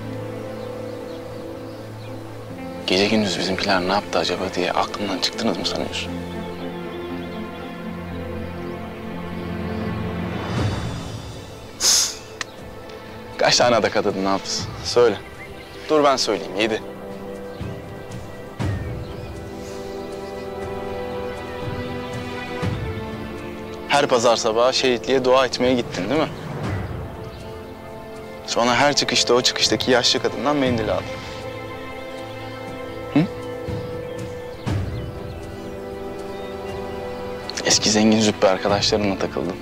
Gece gündüz bizimkiler ne yaptı acaba diye aklımdan çıktınız mı sanıyorsun? Kaç tane adak adadın Hafız? Söyle. Dur ben söyleyeyim. Yedi. Her pazar sabahı şehitliğe dua etmeye gittin değil mi? Sonra her çıkışta o çıkıştaki yaşlı kadından mendil aldın. Eski zengin züppe arkadaşlarımla takıldım.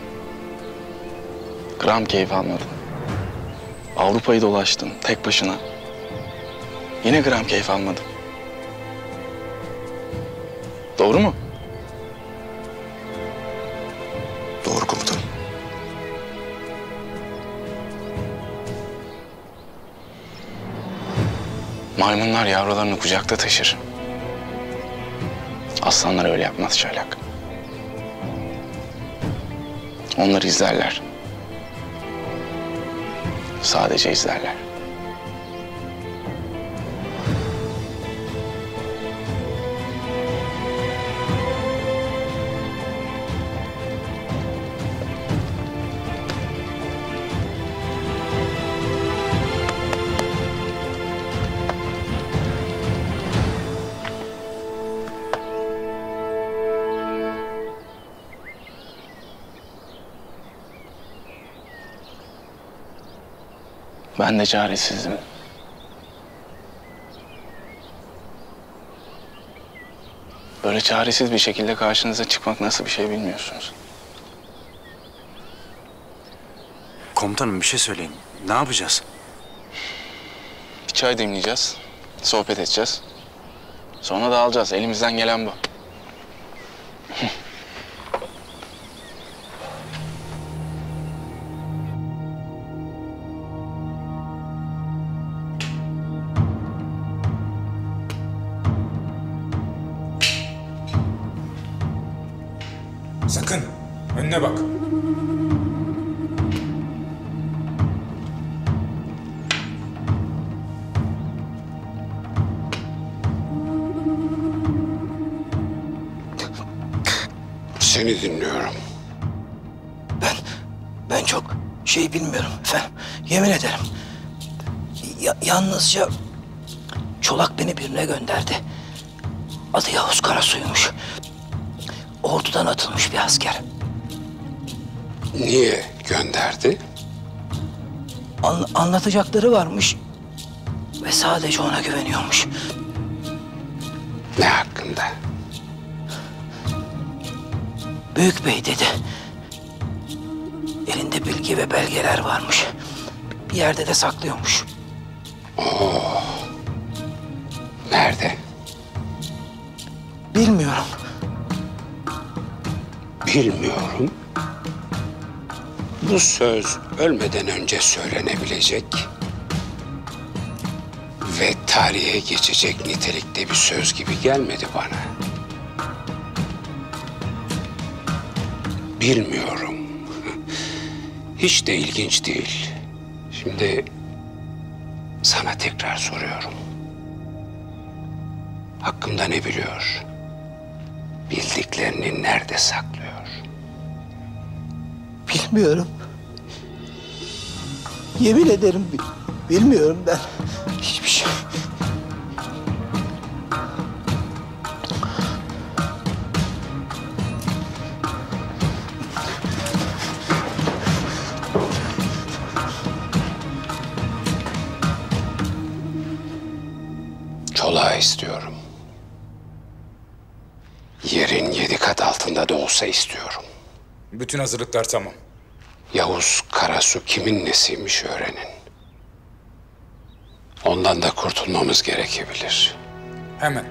Gram keyif almadım. Avrupa'yı dolaştım tek başına. Yine gram keyif almadım. Doğru mu? Doğru komutanım. Maymunlar yavrularını kucakta taşır. Aslanlar öyle yapmaz Çaylak. Onlar izlerler. Sadece izlerler. Ben de çaresizdim. Böyle çaresiz bir şekilde karşınıza çıkmak nasıl bir şey bilmiyorsunuz. Komutanım bir şey söyleyin. Ne yapacağız? Bir çay demleyeceğiz, sohbet edeceğiz. Sonra dağılacağız. Elimizden gelen bu. Sakın önüne bak. Seni dinliyorum. Ben, ben çok şey bilmiyorum efendim. Yemin ederim. Ya, yalnızca Çolak beni birine gönderdi. Adı Yavuz Karasu'ymuş. Ordudan atılmış bir asker. Niye gönderdi? An, anlatacakları varmış. Ve sadece ona güveniyormuş. Ne hakkında? Büyük Bey dedi. Elinde bilgi ve belgeler varmış. Bir yerde de saklıyormuş. Oo. Nerede? Bilmiyorum. Bilmiyorum. Bu söz ölmeden önce söylenebilecek ve tarihe geçecek nitelikte bir söz gibi gelmedi bana. Bilmiyorum. Hiç de ilginç değil. Şimdi sana tekrar soruyorum. Hakkımda ne biliyor? Bildiklerini nerede saklıyor? Bilmiyorum. Yemin ederim bi- bilmiyorum ben. Hiçbir şey. Çolağı istiyorum. Yerin yedi kat altında da olsa istiyorum. Bütün hazırlıklar tamam. Yavuz Karasu kimin nesiymiş öğrenin. Ondan da kurtulmamız gerekebilir. Hemen.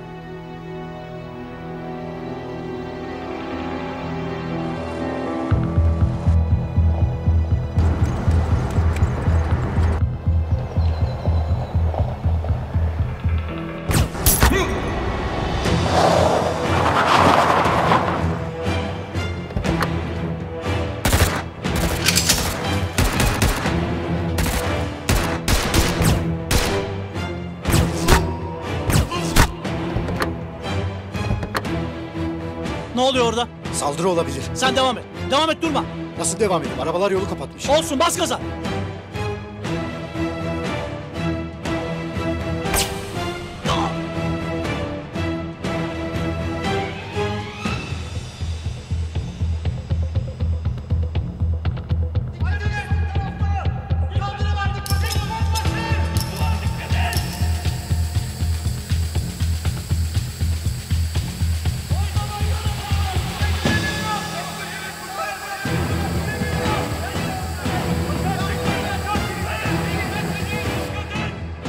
Ne oluyor orada? Saldırı olabilir. Sen devam et. Devam et, durma. Nasıl devam edeyim? Arabalar yolu kapatmış. Olsun, bas gaza.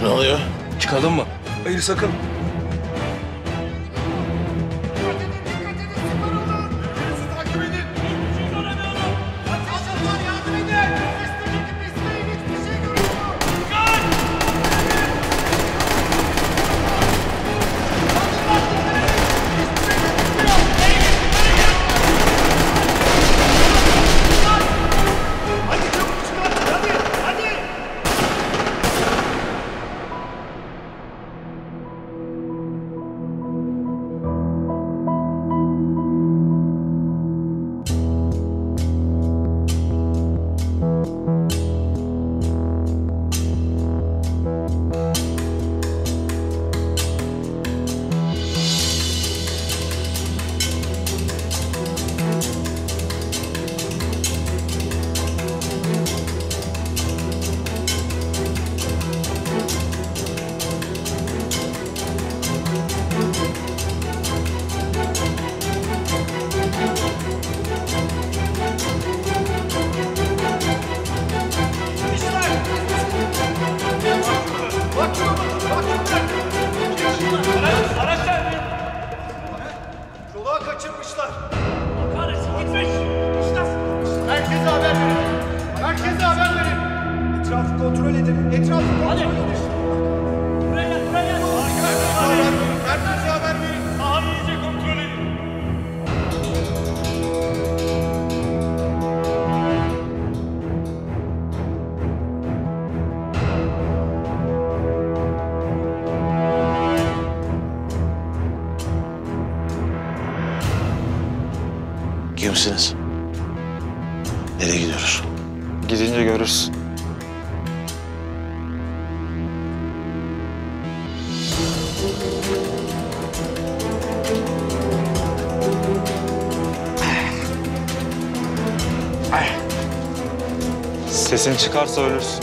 oluyor? Çıkalım mı? Hayır sakın. Kimsiniz? Nereye gidiyoruz? Gidince görürsün. Sesin çıkarsa ölürsün.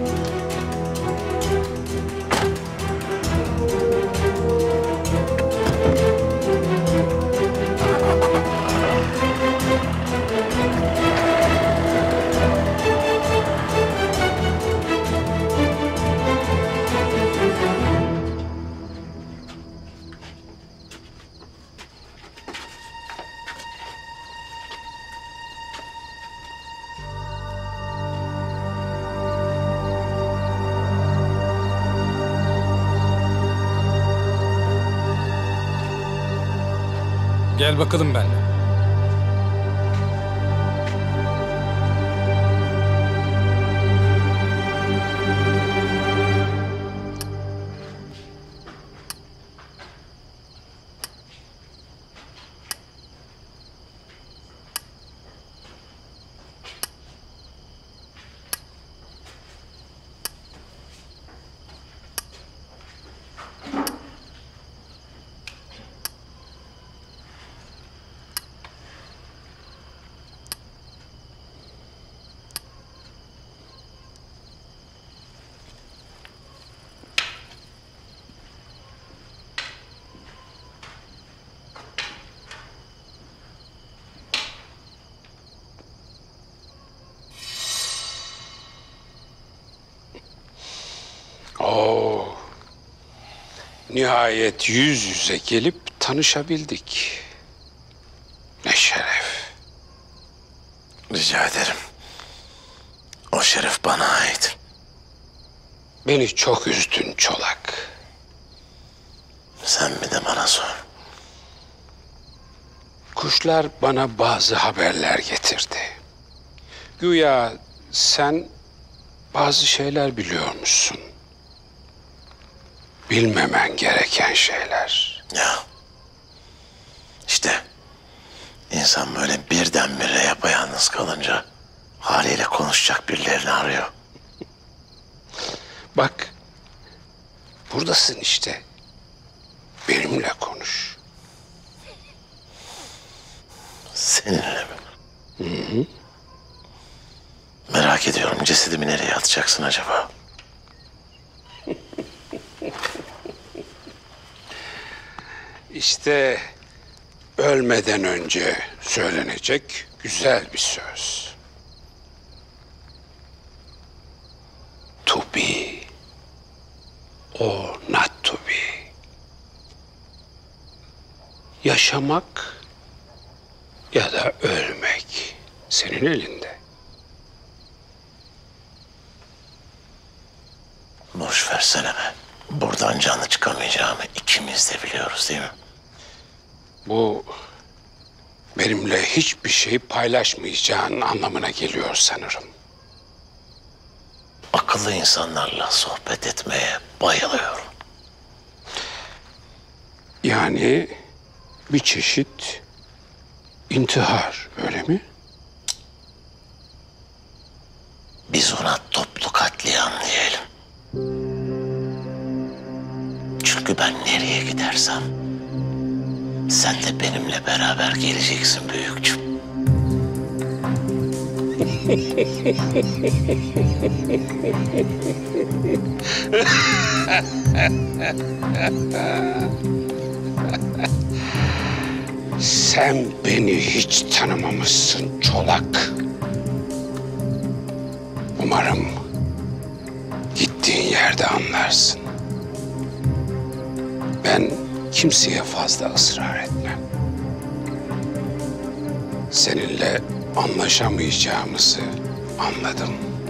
Gel bakalım benimle. Oo. Nihayet yüz yüze gelip tanışabildik. Ne şeref. Rica ederim. O şeref bana ait. Beni çok üzdün Çolak. Sen bir de bana sor. Kuşlar bana bazı haberler getirdi. Güya sen bazı şeyler biliyormuşsun. Bilmemen gereken şeyler. Ya. İşte insan böyle birdenbire yapayalnız kalınca haliyle konuşacak birilerini arıyor. Bak, buradasın işte. Benimle konuş. Seninle mi? Hı hı. Merak ediyorum, cesedimi nereye atacaksın acaba? İşte ölmeden önce söylenecek güzel bir söz. To be or not to be. Yaşamak ya da ölmek senin elinde. Boş versene be. Buradan canlı çıkamayacağımı ikimiz de biliyoruz değil mi? Bu benimle hiçbir şey paylaşmayacağın anlamına geliyor sanırım. Akıllı insanlarla sohbet etmeye bayılıyorum. Yani bir çeşit intihar, öyle mi? Biz ona toplu katliam diyelim. Çünkü ben nereye gidersem sen de benimle beraber geleceksin büyükçüm. Sen beni hiç tanımamışsın Çolak. Umarım gittiğin yerde anlarsın. Ben kimseye fazla ısrar etmem. Seninle anlaşamayacağımızı anladım.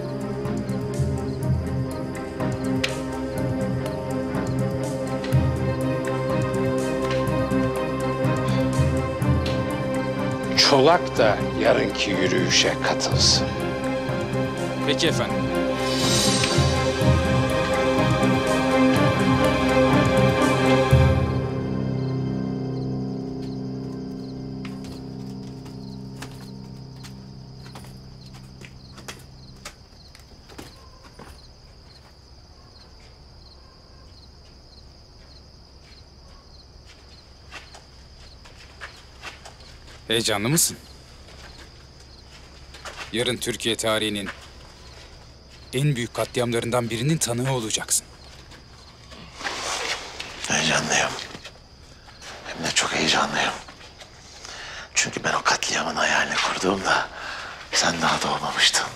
Çolak da yarınki yürüyüşe katılsın. Peki efendim. Heyecanlı mısın? Yarın Türkiye tarihinin en büyük katliamlarından birinin tanığı olacaksın. Heyecanlıyım. Hem de çok heyecanlıyım. Çünkü ben o katliamın hayalini kurduğumda sen daha doğmamıştın.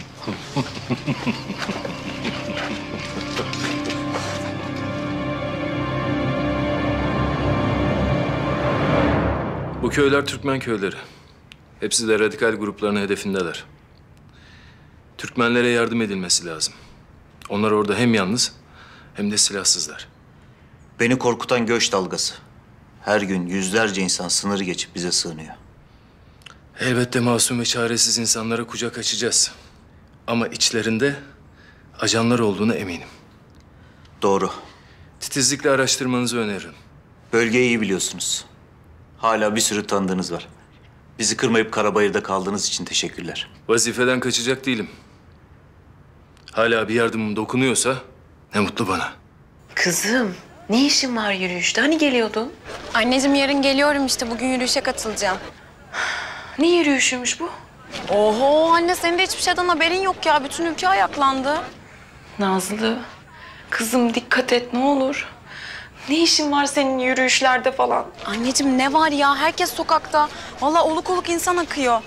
Bu köyler Türkmen köyleri. Hepsi de radikal grupların hedefindeler. Türkmenlere yardım edilmesi lazım. Onlar orada hem yalnız hem de silahsızlar. Beni korkutan göç dalgası. Her gün yüzlerce insan sınırı geçip bize sığınıyor. Elbette masum ve çaresiz insanlara kucak açacağız. Ama içlerinde ajanlar olduğuna eminim. Doğru. Titizlikle araştırmanızı öneririm. Bölgeyi iyi biliyorsunuz. Hala bir sürü tanıdığınız var. Bizi kırmayıp Karabayır'da kaldığınız için teşekkürler. Vazifeden kaçacak değilim. Hala bir yardımım dokunuyorsa ne mutlu bana. Kızım, ne işin var yürüyüşte? Hani geliyordun? Anneciğim yarın geliyorum işte. Bugün yürüyüşe katılacağım. Ne yürüyüşüymüş bu? Oho anne senin de hiçbir şeyden haberin yok ya. Bütün ülke ayaklandı. Nazlı, kızım dikkat et ne olur. Ne işin var senin yürüyüşlerde falan? Anneciğim ne var ya? Herkes sokakta. Vallahi oluk oluk insan akıyor.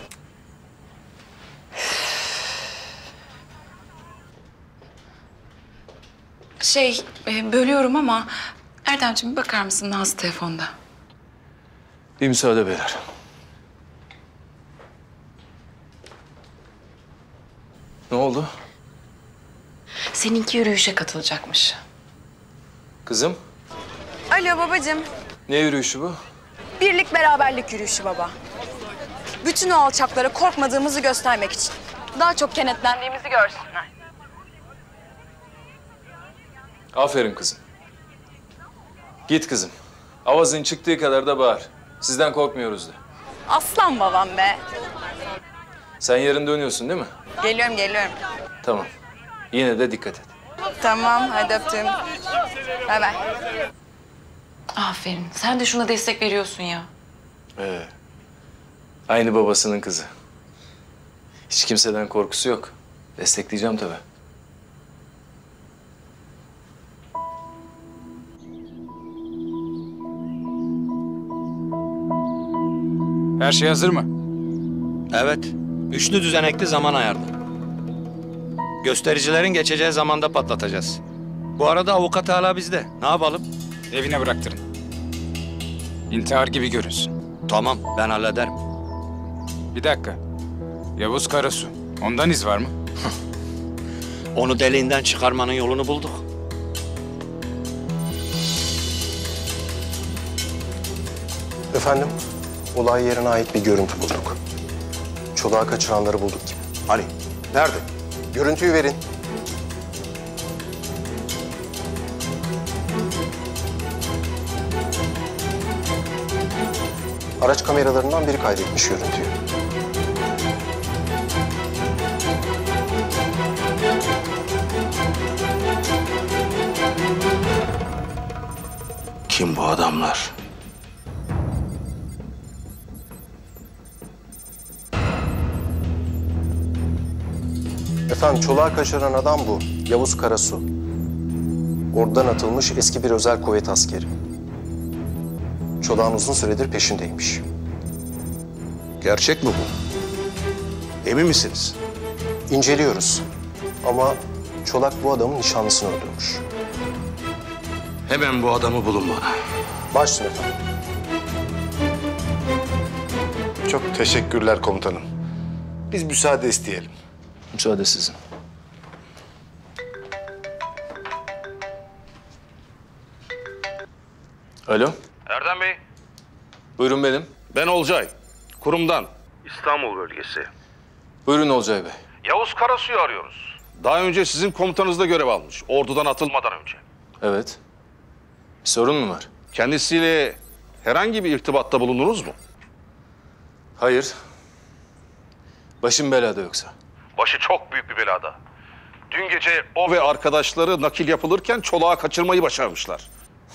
Şey, e, bölüyorum ama Erdemciğim bir bakar mısın Nazlı telefonda? Bir müsaade beyler. Ne oldu? Seninki yürüyüşe katılacakmış. Kızım, Alo babacığım. ne yürüyüşü bu? Birlik beraberlik yürüyüşü baba. Bütün o alçaklara korkmadığımızı göstermek için. Daha çok kenetlendiğimizi görsünler. Aferin kızım. Git kızım. Avazın çıktığı kadar da bağır. Sizden korkmuyoruz de. Aslan babam be. Sen yarın dönüyorsun değil mi? Geliyorum geliyorum. Tamam. Yine de dikkat et. Tamam hadi öptüm. Bay bay. Aferin. Sen de şuna destek veriyorsun ya. Ee, aynı babasının kızı. Hiç kimseden korkusu yok. Destekleyeceğim tabii. Her şey hazır mı? Evet. Üçlü düzenekli zaman ayarlı. Göstericilerin geçeceği zamanda patlatacağız. Bu arada avukat hala bizde. Ne yapalım? Evine bıraktırın. İntihar gibi görünsün. Tamam, ben hallederim. Bir dakika. Yavuz Karasu. Ondan iz var mı? Onu deliğinden çıkarmanın yolunu bulduk. Efendim, olay yerine ait bir görüntü bulduk. Çoluğa kaçıranları bulduk gibi. Hani? Nerede? Görüntüyü verin. Araç kameralarından biri kaydetmiş görüntüyü. Kim bu adamlar? Efendim, çoluğa kaçıran adam bu. Yavuz Karasu. Oradan atılmış eski bir özel kuvvet askeri. Çolağın uzun süredir peşindeymiş. Gerçek mi bu? Emin misiniz? İnceliyoruz. Ama Çolak bu adamın nişanlısını öldürmüş. Hemen bu adamı bulun bana. Başüstüne efendim. Çok teşekkürler komutanım. Biz müsaade isteyelim. Müsaade sizin. Alo. Erdem Bey. Buyurun benim. Ben Olcay. Kurumdan. İstanbul bölgesi. Buyurun Olcay Bey. Yavuz Karasu'yu arıyoruz. Daha önce sizin komutanınızda görev almış. Ordudan atılmadan önce. Evet. Bir sorun mu var? Kendisiyle herhangi bir irtibatta bulundunuz mu? Hayır. Başım belada yoksa? Başı çok büyük bir belada. Dün gece o ve arkadaşları nakil yapılırken Çolak'ı kaçırmayı başarmışlar.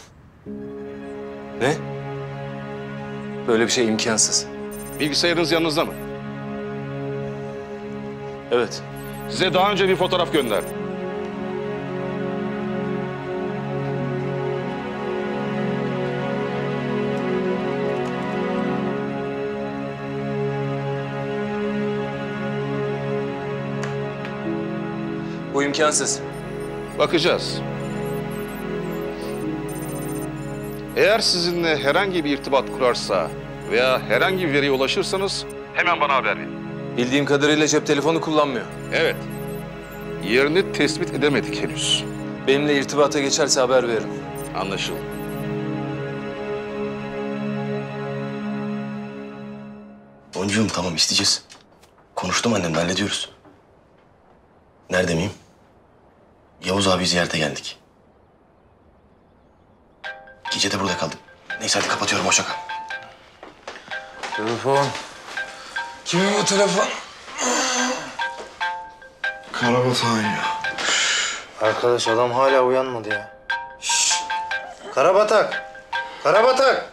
Ne? Böyle bir şey imkansız. Bilgisayarınız yanınızda mı? Evet. Size daha önce bir fotoğraf gönderdim. Bu imkansız. Bakacağız. Eğer sizinle herhangi bir irtibat kurarsa veya herhangi bir veriye ulaşırsanız hemen bana haber verin. Bildiğim kadarıyla cep telefonu kullanmıyor. Evet. Yerini tespit edemedik henüz. Benimle irtibata geçerse haber veririm. Anlaşıldı. Boncuğum tamam isteyeceğiz. Konuştum annemle hallediyoruz. Nerede miyim? Yavuz abi ziyarete geldik. Gece de burada kaldık. Neyse hadi kapatıyorum, hoşça kal. Telefon. Kimin bu telefon? Karabasan ya. Arkadaş adam hala uyanmadı ya. Şşş. Karabatak. Karabatak.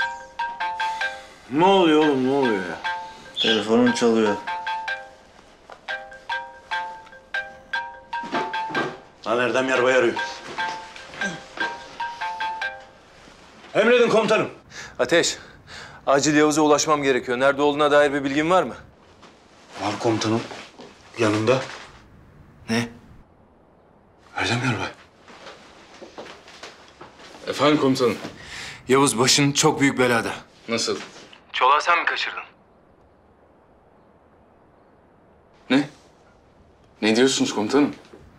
Ne oluyor oğlum, ne oluyor ya? Telefonun çalıyor. Lan Erdem Yarbay arıyor. Emredin komutanım. Ateş, acil Yavuz'a ulaşmam gerekiyor. Nerede olduğuna dair bir bilgin var mı? Var komutanım. Yanında. Ne? Erdem Yarbay. Efendim komutanım. Yavuz başın çok büyük belada. Nasıl? Çolak'ı sen mi kaçırdın? Ne? Ne diyorsunuz komutanım?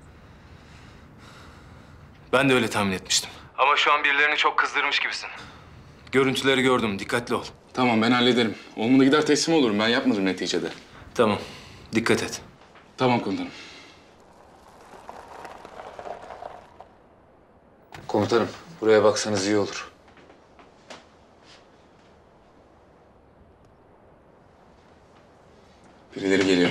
Ben de öyle tahmin etmiştim. Ama şu an birilerini çok kızdırmış gibisin. Görüntüleri gördüm, dikkatli ol. Tamam ben hallederim. Olmadı gider teslim olurum. Ben yapmadım neticede. Tamam, dikkat et. Tamam komutanım. Komutanım, buraya baksanız iyi olur. Birileri geliyor.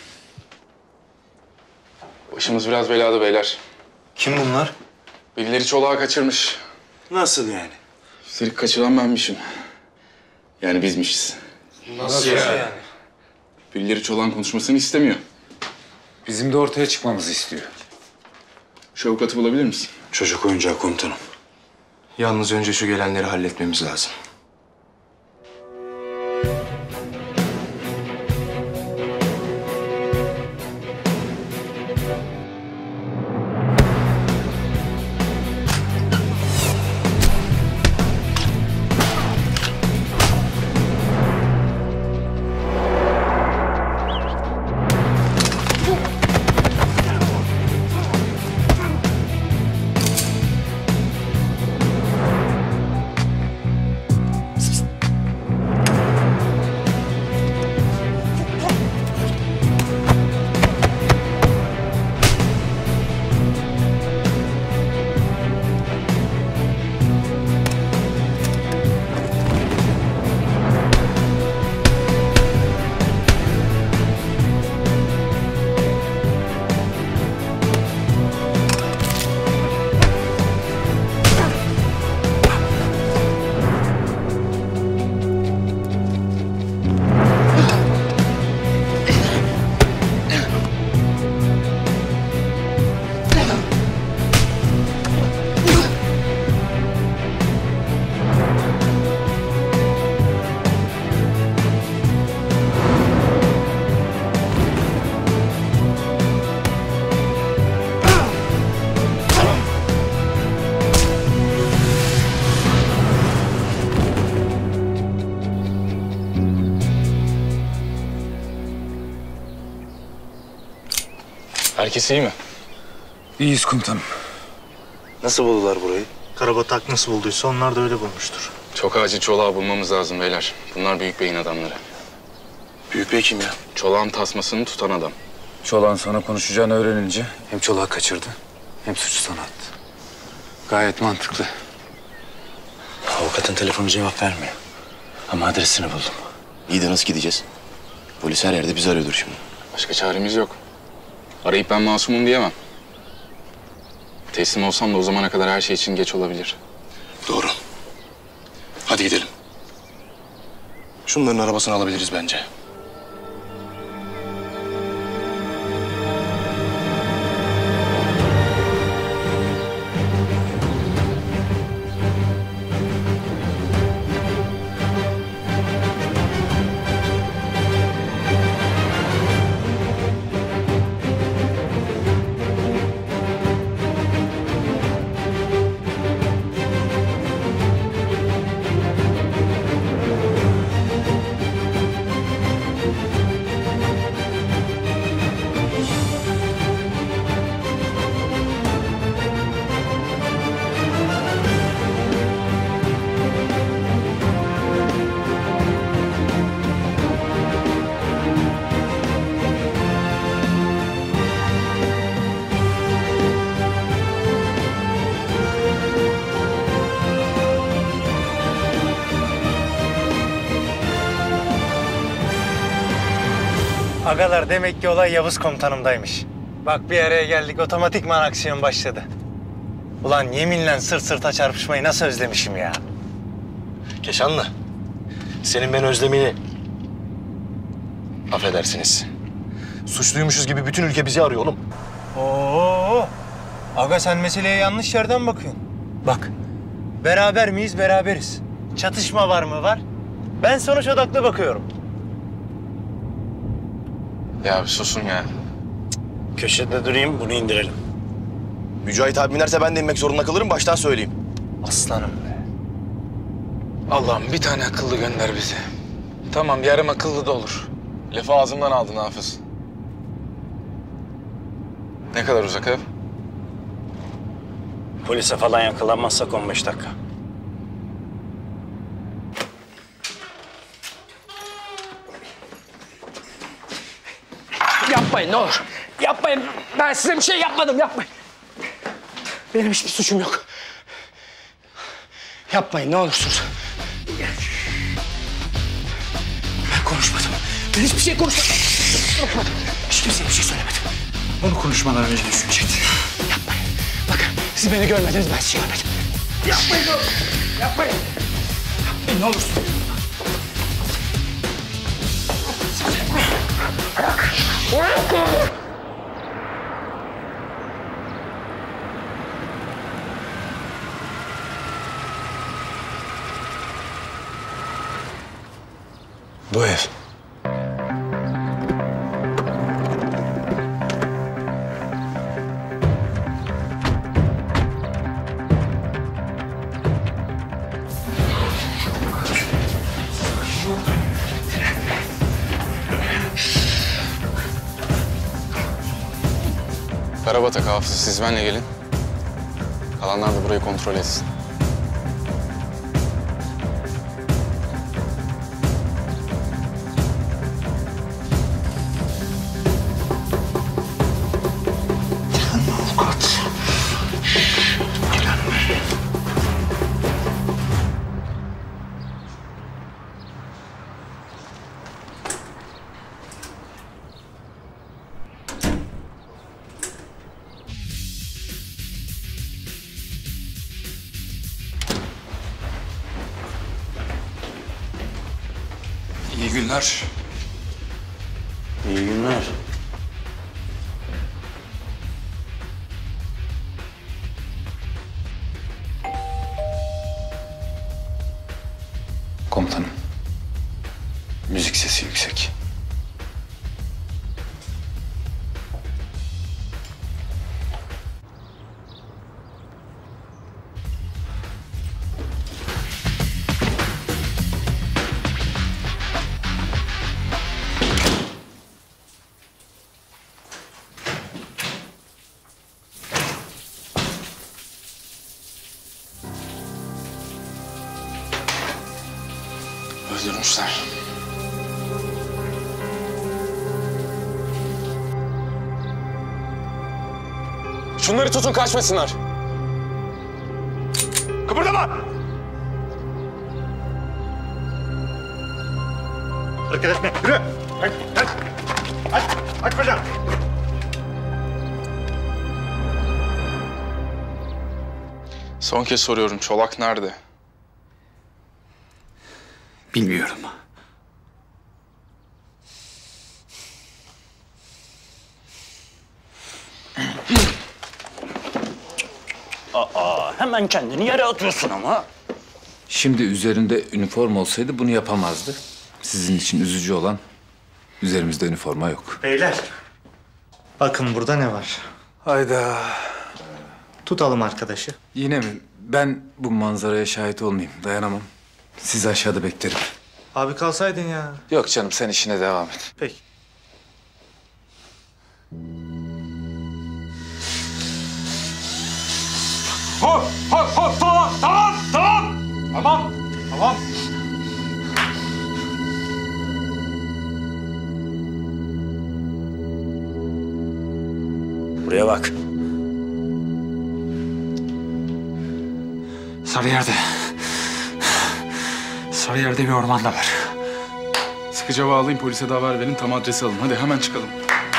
Başımız biraz belada beyler. Kim bunlar? Birileri Çolak'ı kaçırmış. Nasıl yani? Üstelik kaçıran benmişim. Yani bizmişiz. Nasıl yani? Birileri Çolak'ın konuşmasını istemiyor. Bizim de ortaya çıkmamızı istiyor. Şu avukatı bulabilir misin? Çocuk oyuncağı komutanım. Yalnız önce şu gelenleri halletmemiz lazım. Herkes iyi mi? İyiyiz komutanım. Nasıl buldular burayı? Karabatak nasıl bulduysa onlar da öyle bulmuştur. Çok acil Çolak'ı bulmamız lazım beyler. Bunlar Büyük Bey'in adamları. Büyük Bey kim ya? Çolak'ın tasmasını tutan adam. Çolak'ın sana konuşacağını öğrenince hem Çolak'ı kaçırdı hem suçu sana attı. Gayet mantıklı. Avukatın telefonu cevap vermiyor. Ama adresini buldum. İyi de nasıl gideceğiz? Polis her yerde bizi arıyordur şimdi. Başka çaremiz yok. Arayıp ben masumum diyemem. Teslim olsam da o zamana kadar her şey için geç olabilir. Doğru. Hadi gidelim. Şunların arabasını alabiliriz bence. Agalar demek ki olay Yavuz komutanımdaymış. Bak bir araya geldik otomatikman aksiyon başladı. Ulan yeminle sırt sırta çarpışmayı nasıl özlemişim ya. Keşanlı. Senin ben özlemini... Affedersiniz. Suçluymuşuz gibi bütün ülke bizi arıyor oğlum. Oo. Aga sen meseleye yanlış yerden bakıyorsun. Bak. Beraber miyiz? Beraberiz. Çatışma var mı? Var. Ben sonuç odaklı bakıyorum. Ya bir susun ya. Köşede durayım, bunu indirelim. Mücahit abi inerse ben de inmek zorunda kalırım, baştan söyleyeyim. Aslanım be. Allah'ım bir tane akıllı gönder bize. Tamam yarım akıllı da olur. Lafı ağzımdan aldın Hafız. Ne kadar uzak ev? Polise falan yakalanmazsak on beş dakika. Yapmayın ne olur. Yapmayın. Ben size bir şey yapmadım. Yapmayın. Benim hiçbir suçum yok. Yapmayın ne olursunuz. Ben konuşmadım. Ben hiçbir şey konuşmadım. Konuşmadım. Hiç kimseye bir şey söylemedim. Onu konuşmadan önce düşünecektin. Yapmayın. Bakın siz beni görmediniz, ben sizi görmedim. Yapmayın ne olur. Yapmayın. Yapmayın ne olursun. Bırak. Bırak. Bu ev. Karabatak, Hafız siz benimle gelin. Kalanlar da burayı kontrol etsin. Avukat. Direnme. İyi günler. İyi günler. Komutanım. Müzik sesi yüksek. Geri dönüşler. Şunları tutun, kaçmasınlar. Kıpırdama! Hareket etme. Yürü. Hadi, hadi. Hadi, hadi hocam. Son kez soruyorum, Çolak nerede? Bilmiyorum. Aa, hemen kendini yere atıyorsun ama. Şimdi üzerinde üniforma olsaydı bunu yapamazdı. Sizin için üzücü olan üzerimizde üniforma yok. Beyler, bakın burada ne var? Hayda. Tutalım arkadaşı. Yine mi? Ben bu manzaraya şahit olmayayım. Dayanamam. Sizi aşağıda beklerim. Abi kalsaydın ya. Yok canım, sen işine devam et. Peki. Hop, hop, hop, tamam, tamam, tamam. Tamam, tamam. Buraya bak. Sarıyer'de. Sarıyer'de bir ormanda var. Sıkıca bağlayın, polise de haber verin, tam adresi alın. Hadi hemen çıkalım.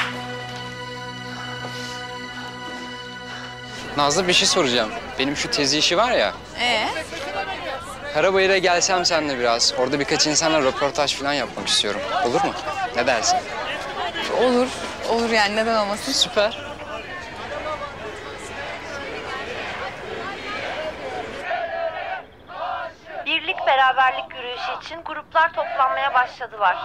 Nazlı, bir şey soracağım. Benim şu tezi işi var ya. Ee? Karabayır'a gelsem seninle biraz. Orada birkaç insanla röportaj falan yapmak istiyorum. Olur mu? Ne dersin? Olur. Olur yani, neden olmasın? Süper. Birlik beraberlik yürüyüşü için gruplar toplanmaya başladılar.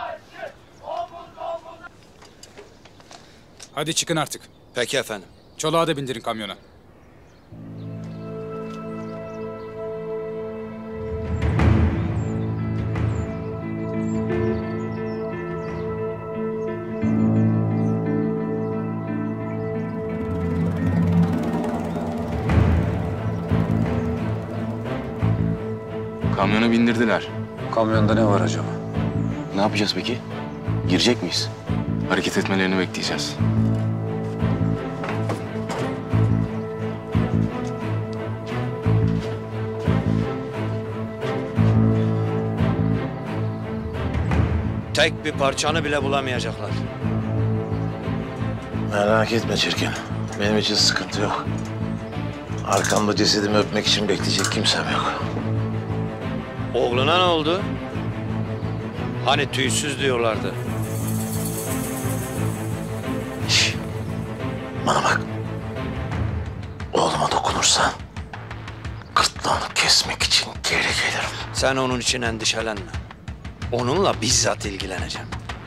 Hadi çıkın artık. Peki efendim. Çolağı da bindirin kamyona. Kamyona bindirdiler. Kamyonda ne var acaba? Ne yapacağız peki? Girecek miyiz? Hareket etmelerini bekleyeceğiz. Tek bir parçanı bile bulamayacaklar. Merak etme Çirkin. Benim için sıkıntı yok. Arkamda cesedimi öpmek için bekleyecek kimsem yok. Oğluna ne oldu? Hani tüysüz diyorlardı. Şş, bana bak. Oğluma dokunursan gırtlağını kesmek için geri gelirim. Sen onun için endişelenme. Onunla bizzat ilgileneceğim.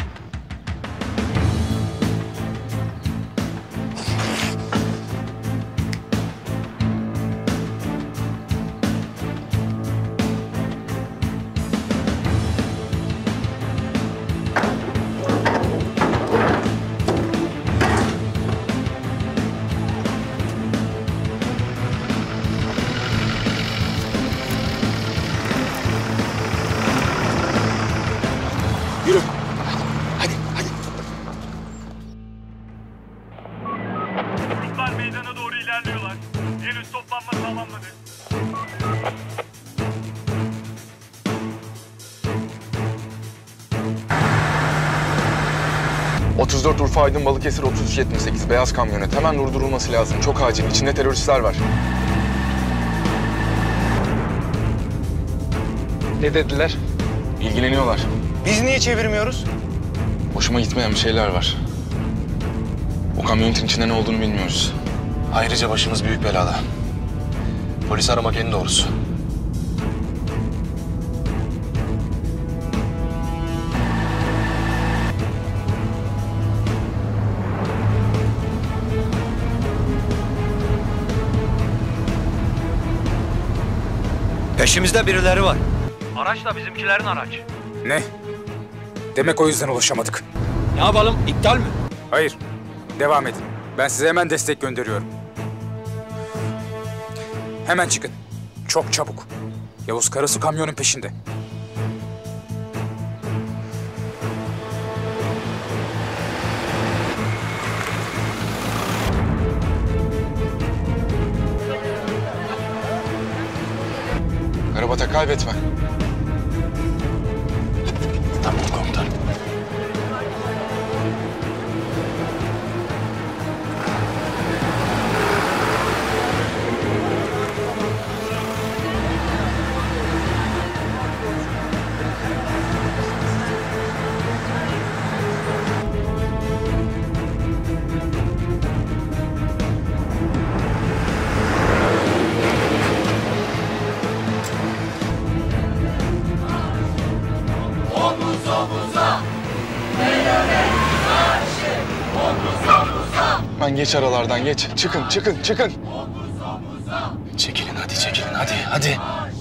Yürü. Gruplar meydana doğru ilerliyorlar. Henüz toplanma sağlanmadı. otuz dört Urfa Aydın Balıkesir otuz üç yetmiş sekiz beyaz kamyonet. Hemen durdurulması lazım. Çok acil. İçinde teröristler var. Ne dediler? İlgileniyorlar. Biz niye çevirmiyoruz? Hoşuma gitmeyen bir şeyler var. O kamyonetin içinde ne olduğunu bilmiyoruz. Ayrıca başımız büyük belada. Polisi aramak en doğrusu. Peşimizde birileri var. Araç da bizimkilerin araç. Ne? Demek o yüzden ulaşamadık. Ne yapalım? İptal mi? Hayır. Devam edin. Ben size hemen destek gönderiyorum. Hemen çıkın. Çok çabuk. Yavuz karısı kamyonun peşinde. Karabatak, kaybetme. Tamam komutanım. Ben geç aralardan geç. Çıkın, çıkın, çıkın. Çekilin hadi çekilin hadi hadi.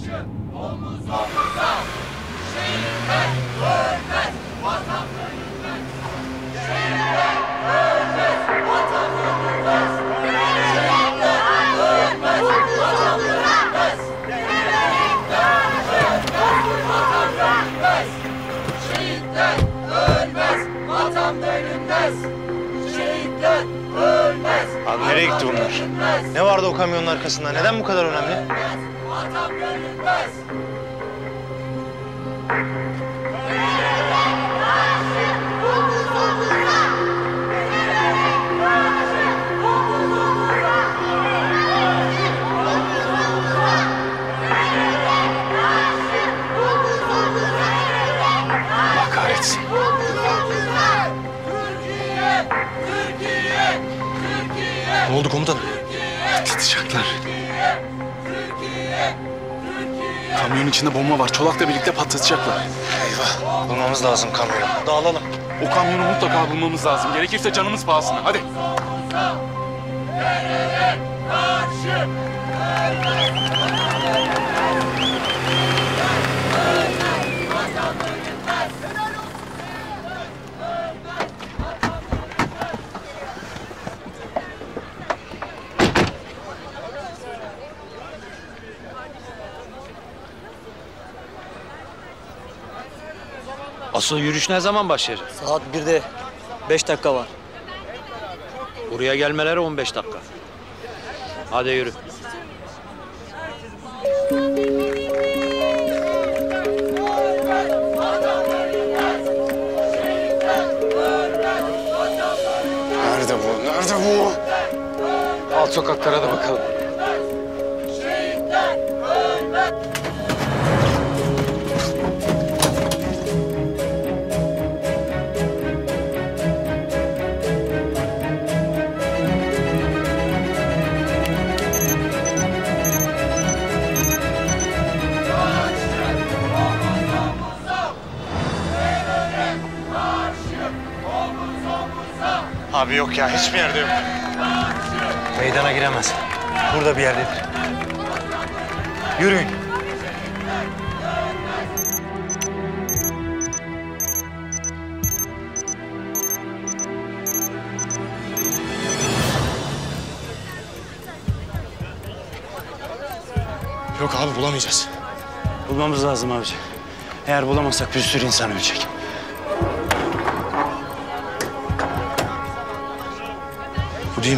Şehitler ölmez, vatan bölünmez. Şehitler ölmez. Abi nereye gitti bunlar? Ne vardı o kamyonun arkasında? Neden bu kadar önemli? Vatan bölünmez. Allah kahretsin. Ne oldu komutanım? Patlatacaklar. Kamyonun içinde bomba var. Çolak'la birlikte patlatacaklar. Eyvah. Bulmamız lazım kamyonu. Dağılalım. O kamyonu mutlaka bulmamız lazım. Gerekirse canımız pahasına. Hadi. Asıl yürüyüş ne zaman başlayacak? Saat birde. Beş dakika var. Buraya gelmeleri on beş dakika. Hadi yürü. Nerede bu? Nerede bu? Alt sokaklara da bakalım. Abi yok ya, hiçbir yerde yok. Meydana giremez. Burada bir yerdedir. Yürüyün. Yok abi, bulamayacağız. Bulmamız lazım abici. Eğer bulamazsak bir sürü insan ölecek. Bu değil mi?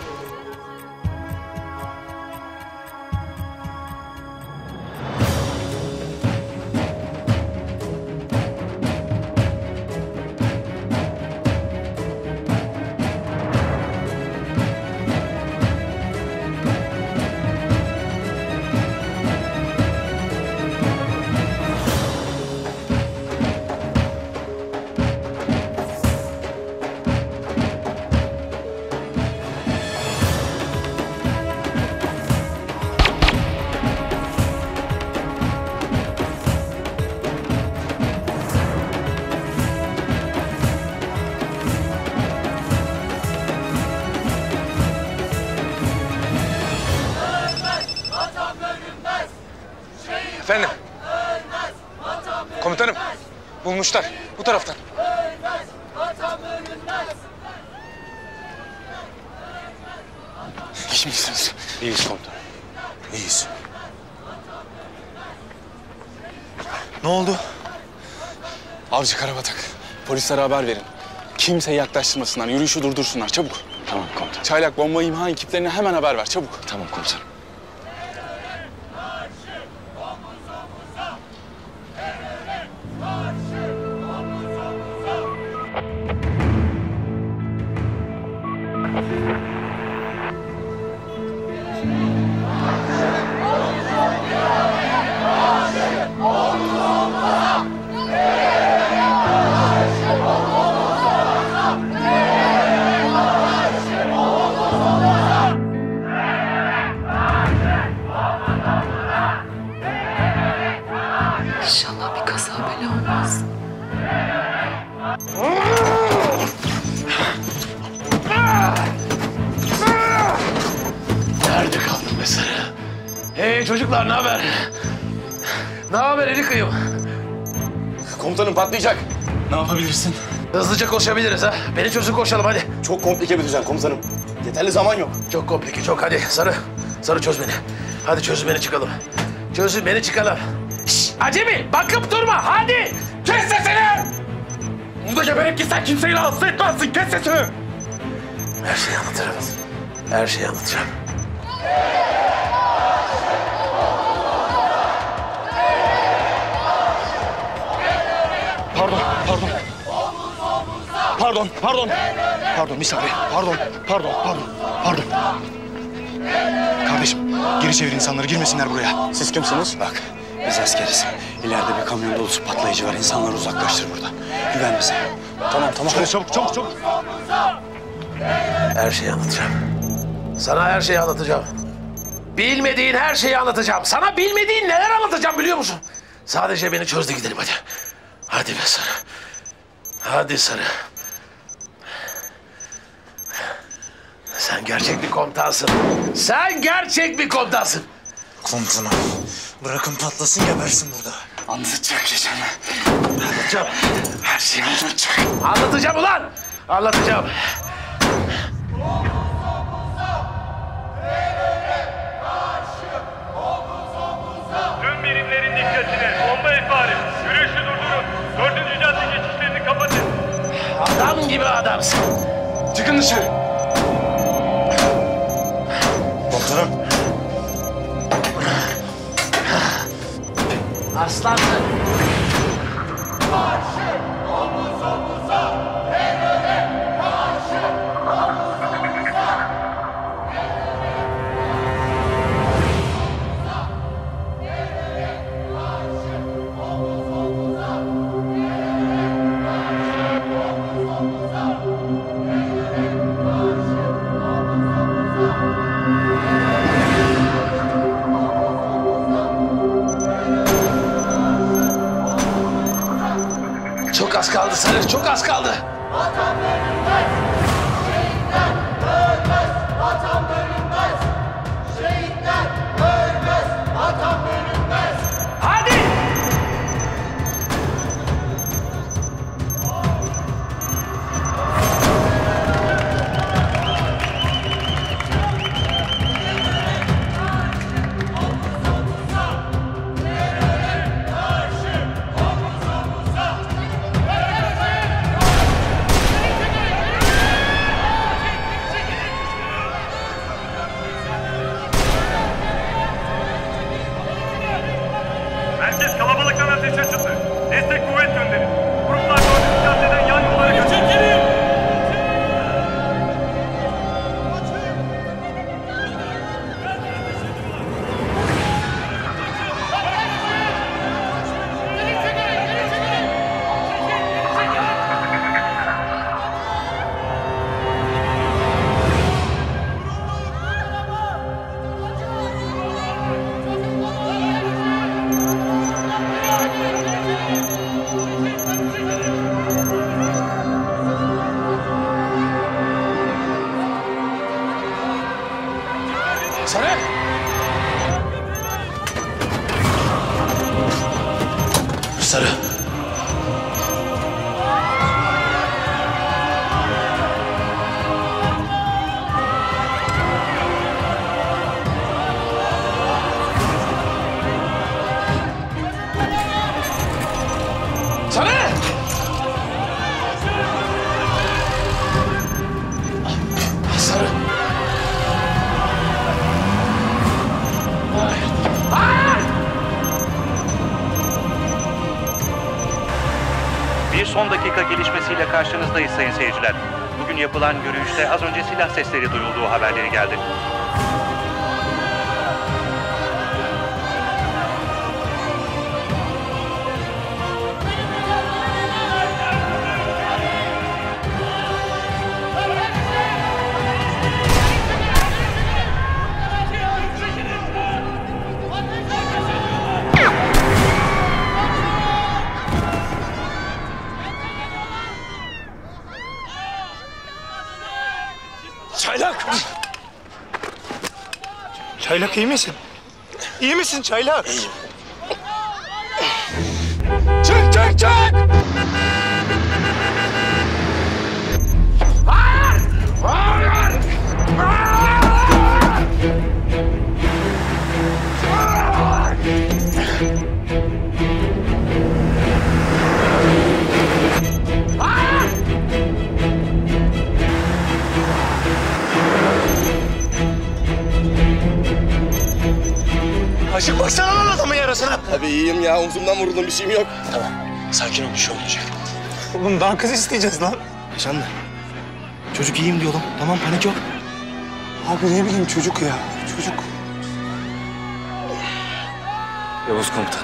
Efendim? Komutanım, bulmuşlar. Bu taraftan. İyi misiniz? İyiyiz komutanım. İyiyiz. Ne oldu? Avcı Karabatak, polislere haber verin. Kimseye yaklaştırmasınlar, yürüyüşü durdursunlar. Çabuk. Tamam komutanım. Çaylak, bomba imha ekiplerine hemen haber ver. Çabuk. Tamam komutanım. Hey çocuklar, ne haber? Ne haber eli kıyım? Komutanım patlayacak. Ne yapabilirsin? Hızlıca koşabiliriz ha. Beni çözün koşalım hadi. Çok komplike bir düzen komutanım. Yeterli zaman yok. Çok komplike çok hadi Sarı. Sarı çöz beni. Hadi çözün beni çıkalım. Çözün beni çıkalım. Şşş acemi bakıp durma hadi. Kes sesini. Burada geberip gitsen kimseyi rahatsız etmezsin. Kes sesini. Her şeyi anlatırım. Her şeyi anlatacağım. Pardon, pardon. Pardon, pardon. Pardon, bir saniye. Pardon, pardon, pardon, pardon. Kardeşim, geri çevir insanları, girmesinler buraya. Siz kimsiniz? Bak, biz askeriz. İleride bir kamyon dolusu patlayıcı var. İnsanları uzaklaştır buradan. Güven bize. Tamam, tamam. Çabuk, çabuk, çabuk, çabuk. Her şeyi anlatacağım. Sana her şeyi anlatacağım. Bilmediğin her şeyi anlatacağım. Sana bilmediğin neler anlatacağım biliyor musun? Sadece beni çöz de gidelim hadi. Hadi be Sarı. Hadi Sarı. Sen gerçek bir komutansın. Sen gerçek bir komutansın. Komutanım, bırakın patlasın gebersin burada. Anlatacak geçen. Anlatacağım. Her şeyi anlatacak. Anlatacağım ulan. Anlatacağım. Tüm birimlerin dikkatine. Bomba ihbarı. Yürüyüşü durdurun. Dördüncü cadde geçişlerini kapatın. Adam gibi adamsın. Çıkın dışarı. Komutanım. Aslansın. Karşı, omuz omuza, teröre karşı, omuz omuza. Çok az kaldı Sarı, çok az kaldı. Vatan bölünmez, şehitler ölmez, vatan bölünmez. Şehitler ölmez, vatan bölünmez. Hadi! Merkez kalabalıktan ateş açıldı. Destek kuvvet gönderin. Gruplar dördüncü caddeden yan yollara götürün. Çekilin! Sarı! Sarı! Sarı! Sarı! Bir son dakika gelişmesiyle karşınızdayız sayın seyirciler. Bugün yapılan yürüyüşte az önce silah sesleri duyulduğu haberleri geldi. Çaylak! Çaylak iyi misin? İyi misin Çaylak? İyiyim. Çık çık çık! Hayır! Hayır! Aşık baksana lan adamın yarasına. Abi iyiyim ya. Omzumdan vuruldum. Bir şeyim yok. Tamam. Sakin ol, bir şey olmayacak. Oğlum daha kız isteyeceğiz lan. Sen de. Çocuk iyiyim diyor oğlum. Tamam, panik yok. Abi ne bileyim çocuk ya. Çocuk. Yavuz komutan.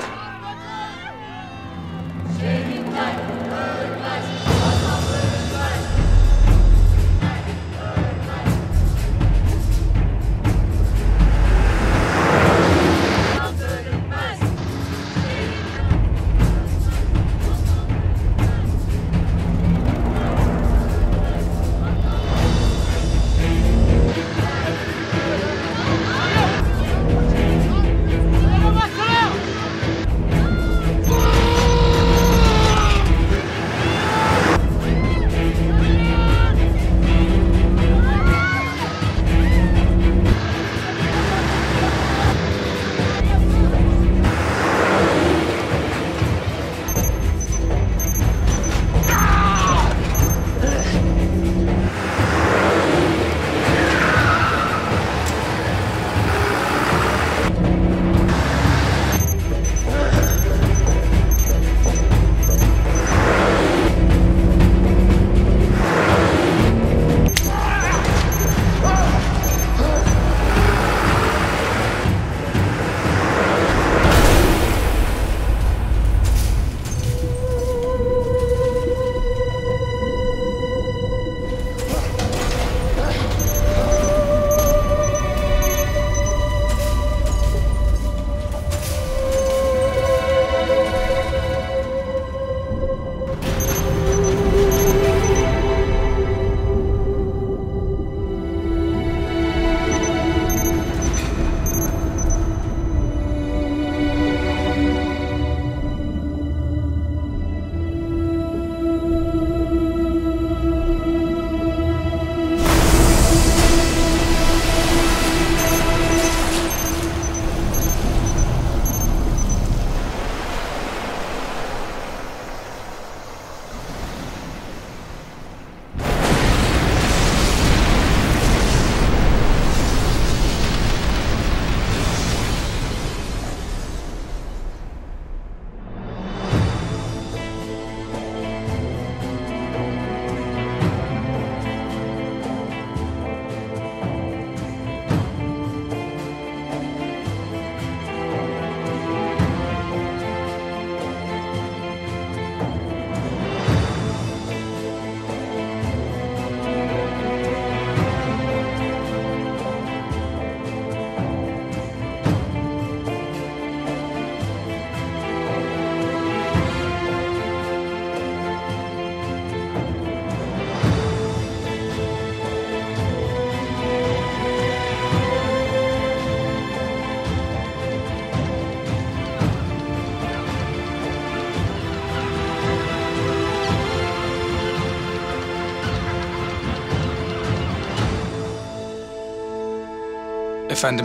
Efendim?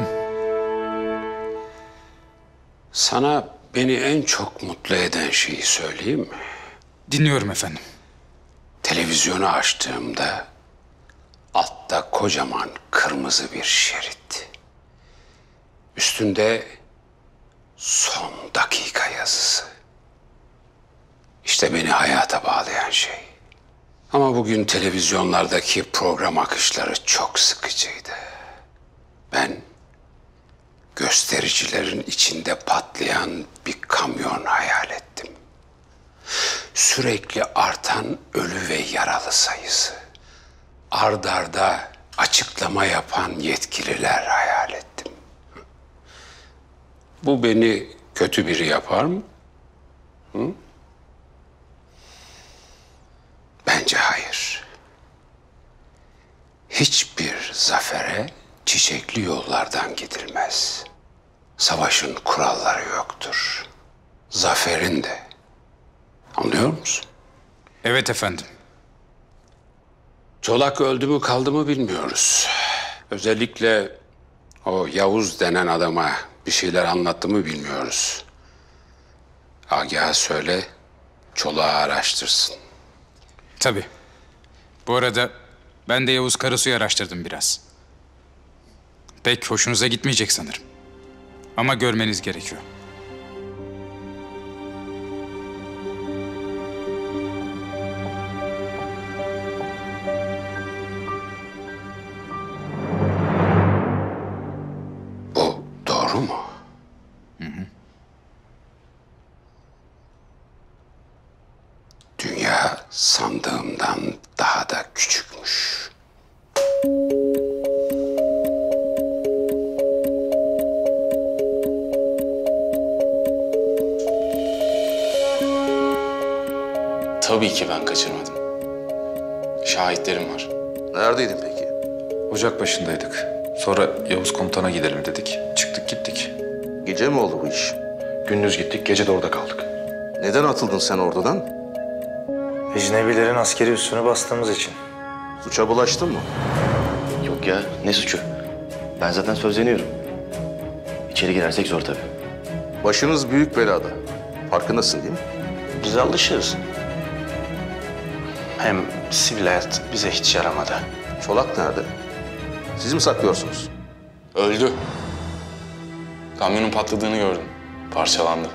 Sana beni en çok mutlu eden şeyi söyleyeyim mi? Dinliyorum efendim. Televizyonu açtığımda altta kocaman kırmızı bir şerit. Üstünde son dakika yazısı. İşte beni hayata bağlayan şey. Ama bugün televizyonlardaki program akışları çok sıkıcıydı. Ben göstericilerin içinde patlayan bir kamyon hayal ettim. Sürekli artan ölü ve yaralı sayısı. Ard arda açıklama yapan yetkililer hayal ettim. Bu beni kötü biri yapar mı? Hı? Bence hayır. Hiçbir zafere çiçekli yollardan gidilmez. Savaşın kuralları yoktur. Zaferin de. Anlıyor musun? Evet efendim. Çolak öldü mü kaldı mı bilmiyoruz. Özellikle o Yavuz denen adama bir şeyler anlattı mı bilmiyoruz. Agah'a söyle, Çolak'ı araştırsın. Tabii. Bu arada ben de Yavuz Karasu'yu araştırdım biraz. Pek hoşunuza gitmeyecek sanırım. Ama görmeniz gerekiyor. Bu doğru mu? Hı hı. Dünya sandığımdan daha da küçükmüş. Tabii ki ben kaçırmadım. Şahitlerim var. Neredeydin peki? Ocak başındaydık. Sonra Yavuz komutana gidelim dedik. Çıktık gittik. Gece mi oldu bu iş? Gündüz gittik, gece de orada kaldık. Neden atıldın sen oradan? Ecnebilerin askeri üssünü bastığımız için. Suça bulaştın mı? Yok ya, ne suçu? Ben zaten sözleniyorum. İçeri girersek zor tabii. Başınız büyük belada. Farkındasın değil mi? Biz alışırız. Hem sivil hayat bize hiç yaramadı. Çolak nerede? Siz mi saklıyorsunuz? Öldü. Kamyonun patladığını gördüm. Parçalandı.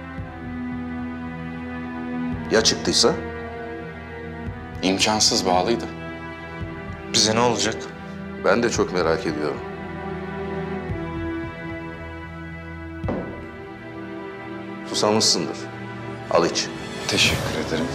Ya çıktıysa? İmkansız, bağlıydı. Bize ne olacak? Ben de çok merak ediyorum. Susamışsındır. Al iç. Teşekkür ederim.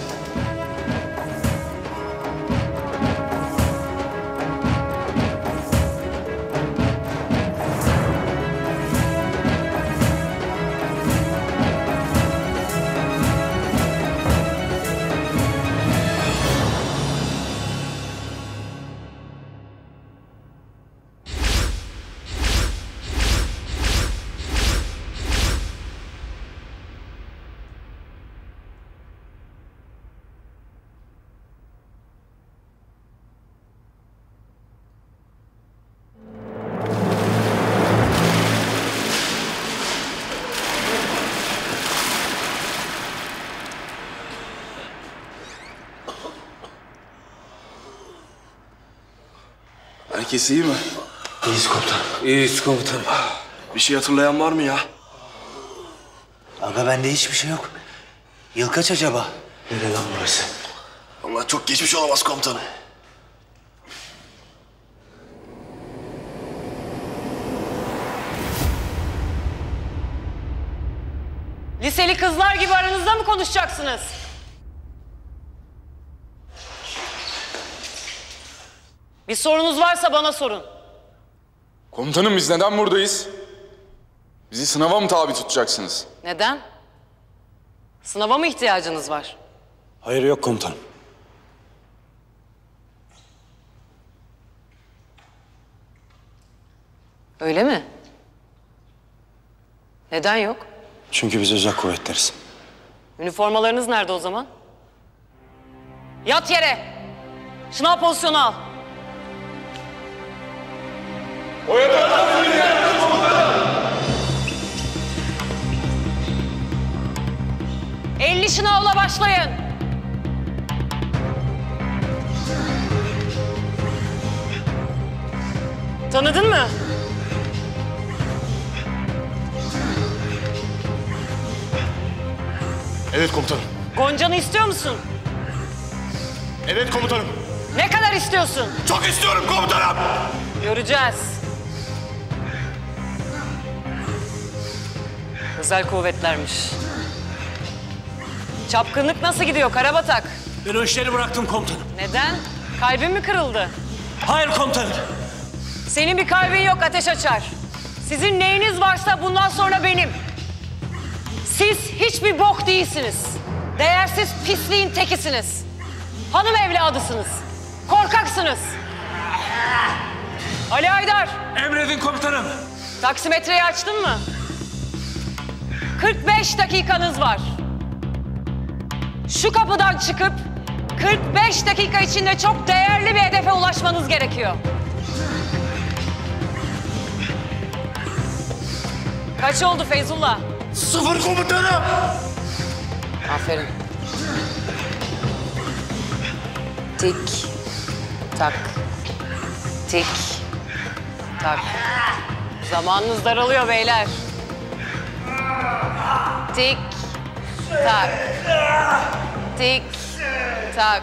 Herkes iyi mi? İyiyiz komutanım. İyiyiz komutanım. Bir şey hatırlayan var mı ya? Aga bende hiçbir şey yok. Yıl kaç acaba? Nere lan burası? Allah çok geçmiş olamaz komutanım. Liseli kızlar gibi aranızda mı konuşacaksınız? Bir sorunuz varsa bana sorun. Komutanım biz neden buradayız? Bizi sınava mı tabi tutacaksınız? Neden? Sınava mı ihtiyacınız var? Hayır yok komutanım. Öyle mi? Neden yok? Çünkü biz özel kuvvetleriz. Üniformalarınız nerede o zaman? Yat yere! Şınav pozisyonu al. elli şınavla başlayın. Tanıdın mı? Evet komutanım. Gonca'nı istiyor musun? Evet komutanım. Ne kadar istiyorsun? Çok istiyorum komutanım. Göreceğiz. Özel kuvvetlermiş. Çapkınlık nasıl gidiyor Karabatak? Ben o işleri bıraktım komutanım. Neden? Kalbin mi kırıldı? Hayır komutanım. Senin bir kalbin yok, ateş açar. Sizin neyiniz varsa bundan sonra benim. Siz hiçbir bok değilsiniz. Değersiz pisliğin tekisiniz. Hanım evladısınız. Korkaksınız. Ali Aydar. Emredin komutanım. Taksimetreyi açtın mı? kırk beş dakikanız var. Şu kapıdan çıkıp kırk beş dakika içinde çok değerli bir hedefe ulaşmanız gerekiyor. Kaç oldu Feyzullah? Sıfır komutanım. Aferin. Tik, tak, tik, tak. Zamanınız daralıyor beyler. Tik, tak, tik, tak.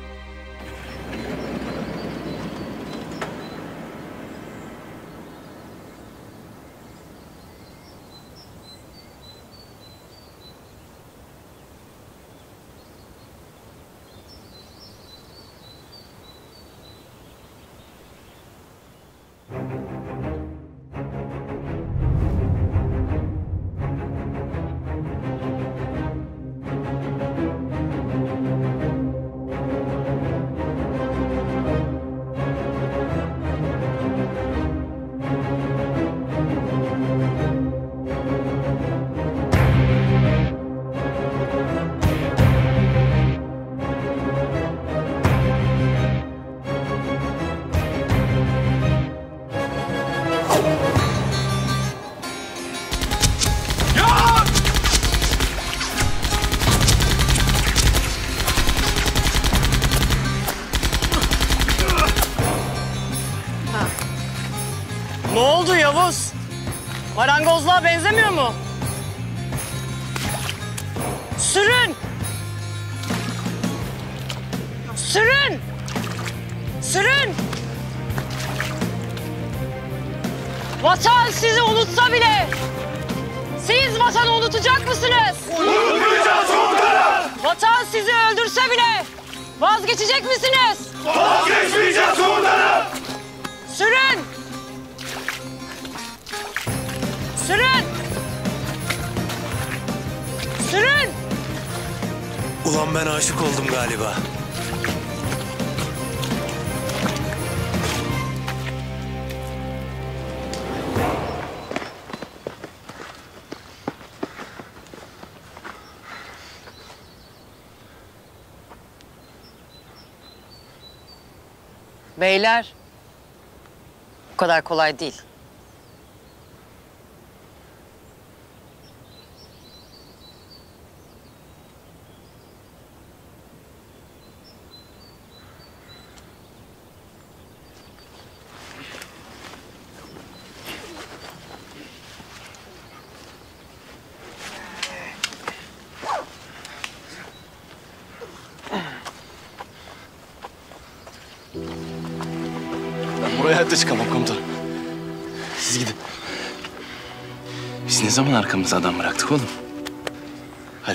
Ne oldu Yavuz? Marangozluğa benzemiyor mu? Sürün! Sürün! Sürün! Vatan sizi unutsa bile siz vatanı unutacak mısınız? Unutmayacağız komutanım! Vatan sizi öldürse bile vazgeçecek misiniz? Vazgeçmeyeceğiz komutanım! Sürün! Sürün! Sürün! Ulan ben aşık oldum galiba. Beyler, bu kadar kolay değil. Ben buraya hayatta çıkamam komutanım. Siz gidin. Biz ne zaman arkamıza adam bıraktık oğlum? Hadi.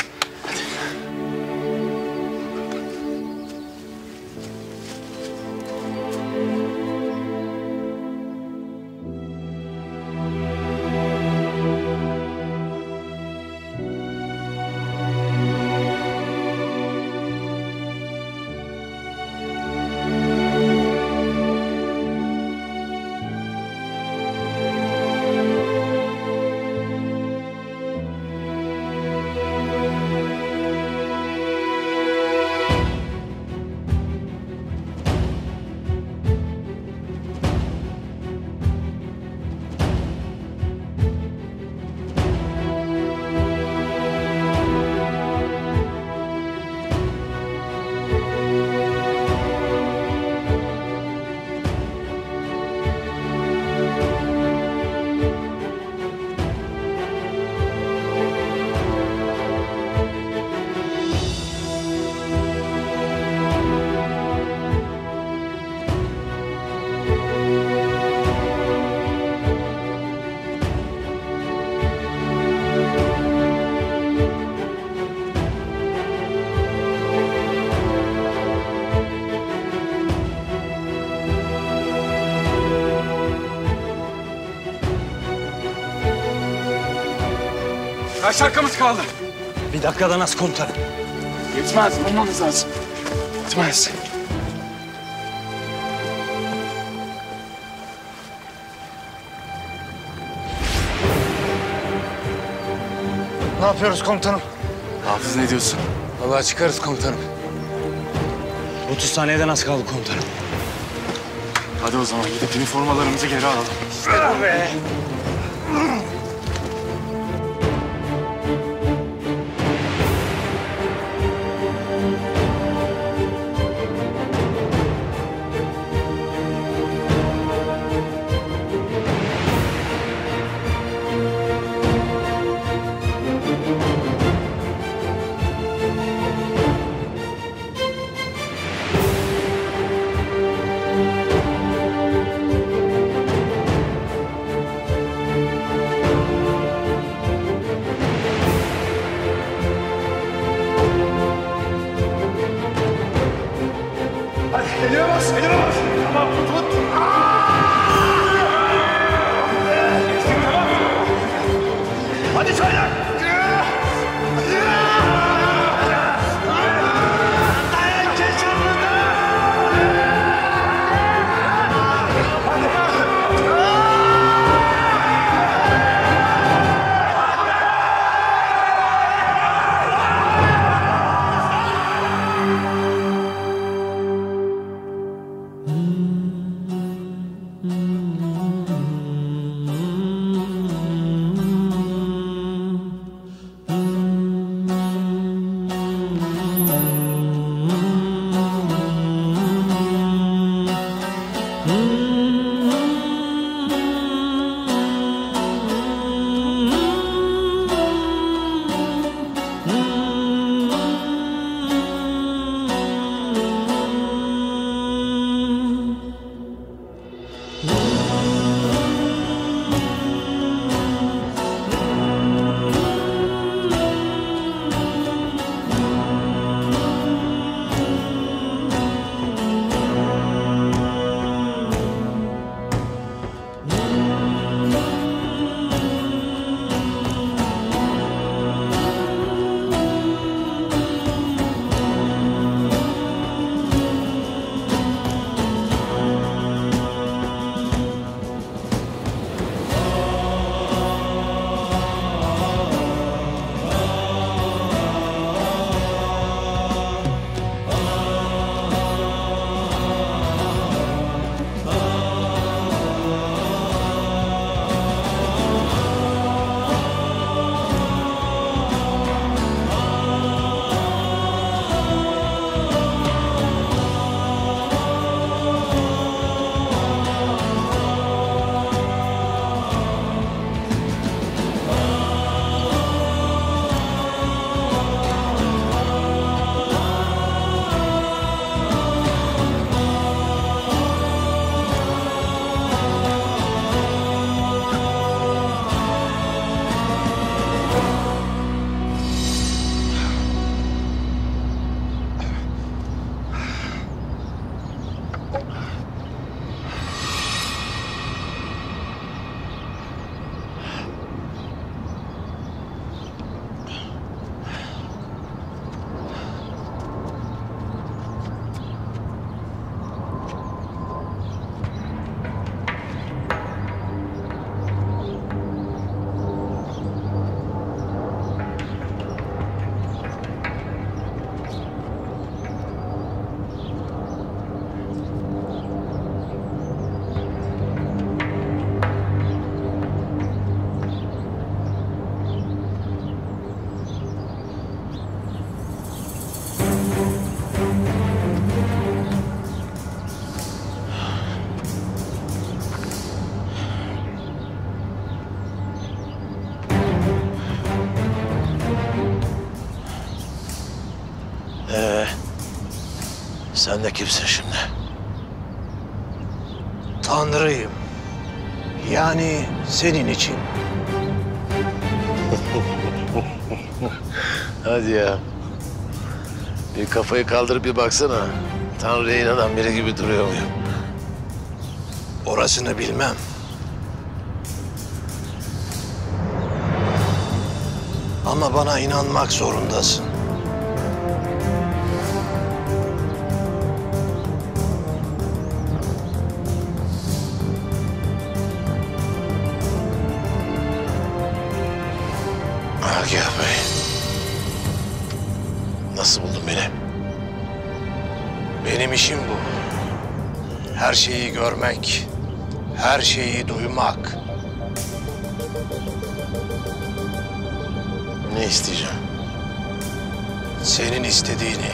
Kaç dakikamız kaldı? Bir dakikadan az komutanım. Yetmez, bulmamız lazım. Yetmez. yapıyoruz komutanım? Hafız ne diyorsun? Vallahi çıkarız komutanım. otuz saniyeden az kaldı komutanım. Hadi o zaman gidip üniformalarımızı geri alalım. İşte bu be. Elime bas, elime bas. Tamam, tut. Hadi çaylak. Dayan keşanlıda. Ee, sen de kimsin şimdi? Tanrıyım. Yani senin için. Hadi ya. Bir kafayı kaldır bir baksana. Tanrı'ya inanan biri gibi duruyor muyum? Orasını bilmem. Ama bana inanmak zorundasın. Agah Bey. işim bu. Her şeyi görmek, her şeyi duymak. Ne isteyeceğim? Senin istediğini,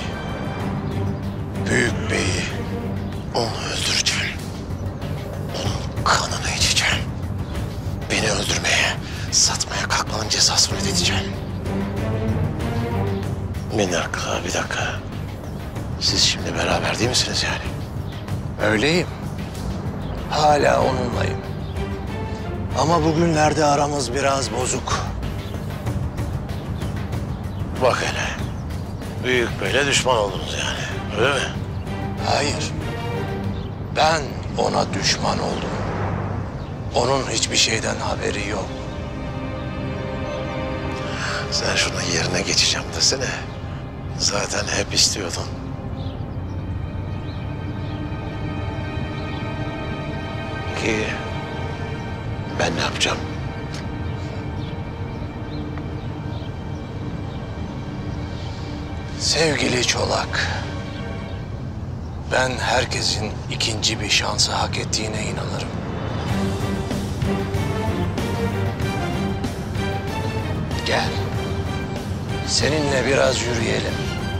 Büyük Bey'i, Onu öldüreceğim. Onun kanını içeceğim. Beni öldürmeye, satmaya kalkmanın cezasını ödeteceğim. Bir dakika, bir dakika. Siz şimdi beraber değil misiniz yani? Öyleyim. Hala onunlayım. Ama bugünlerde aramız biraz bozuk. Bak hele. Büyük Bey'le düşman oldunuz yani. Öyle mi? Hayır. Ben ona düşman oldum. Onun hiçbir şeyden haberi yok. Sen şunu yerine geçeceğim desene. Zaten hep istiyordun. Peki ben ne yapacağım? Sevgili Çolak, ben herkesin ikinci bir şansı hak ettiğine inanırım. Gel, seninle biraz yürüyelim.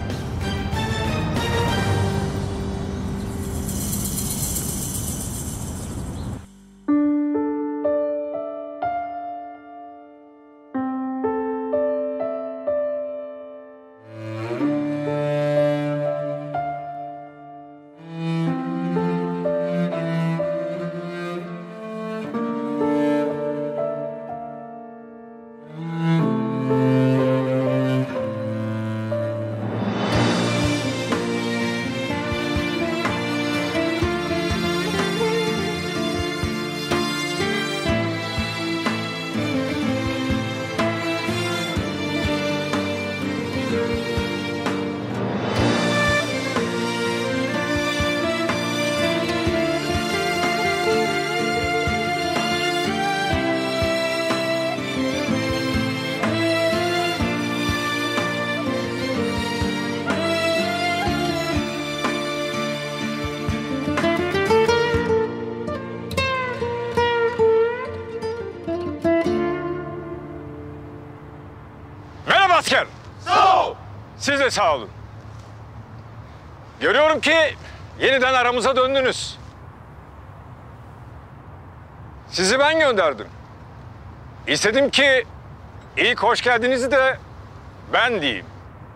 Asker. Sağ ol. Siz de sağ olun. Görüyorum ki yeniden aramıza döndünüz. Sizi ben gönderdim. İstedim ki ilk hoş geldinizi de ben diyeyim.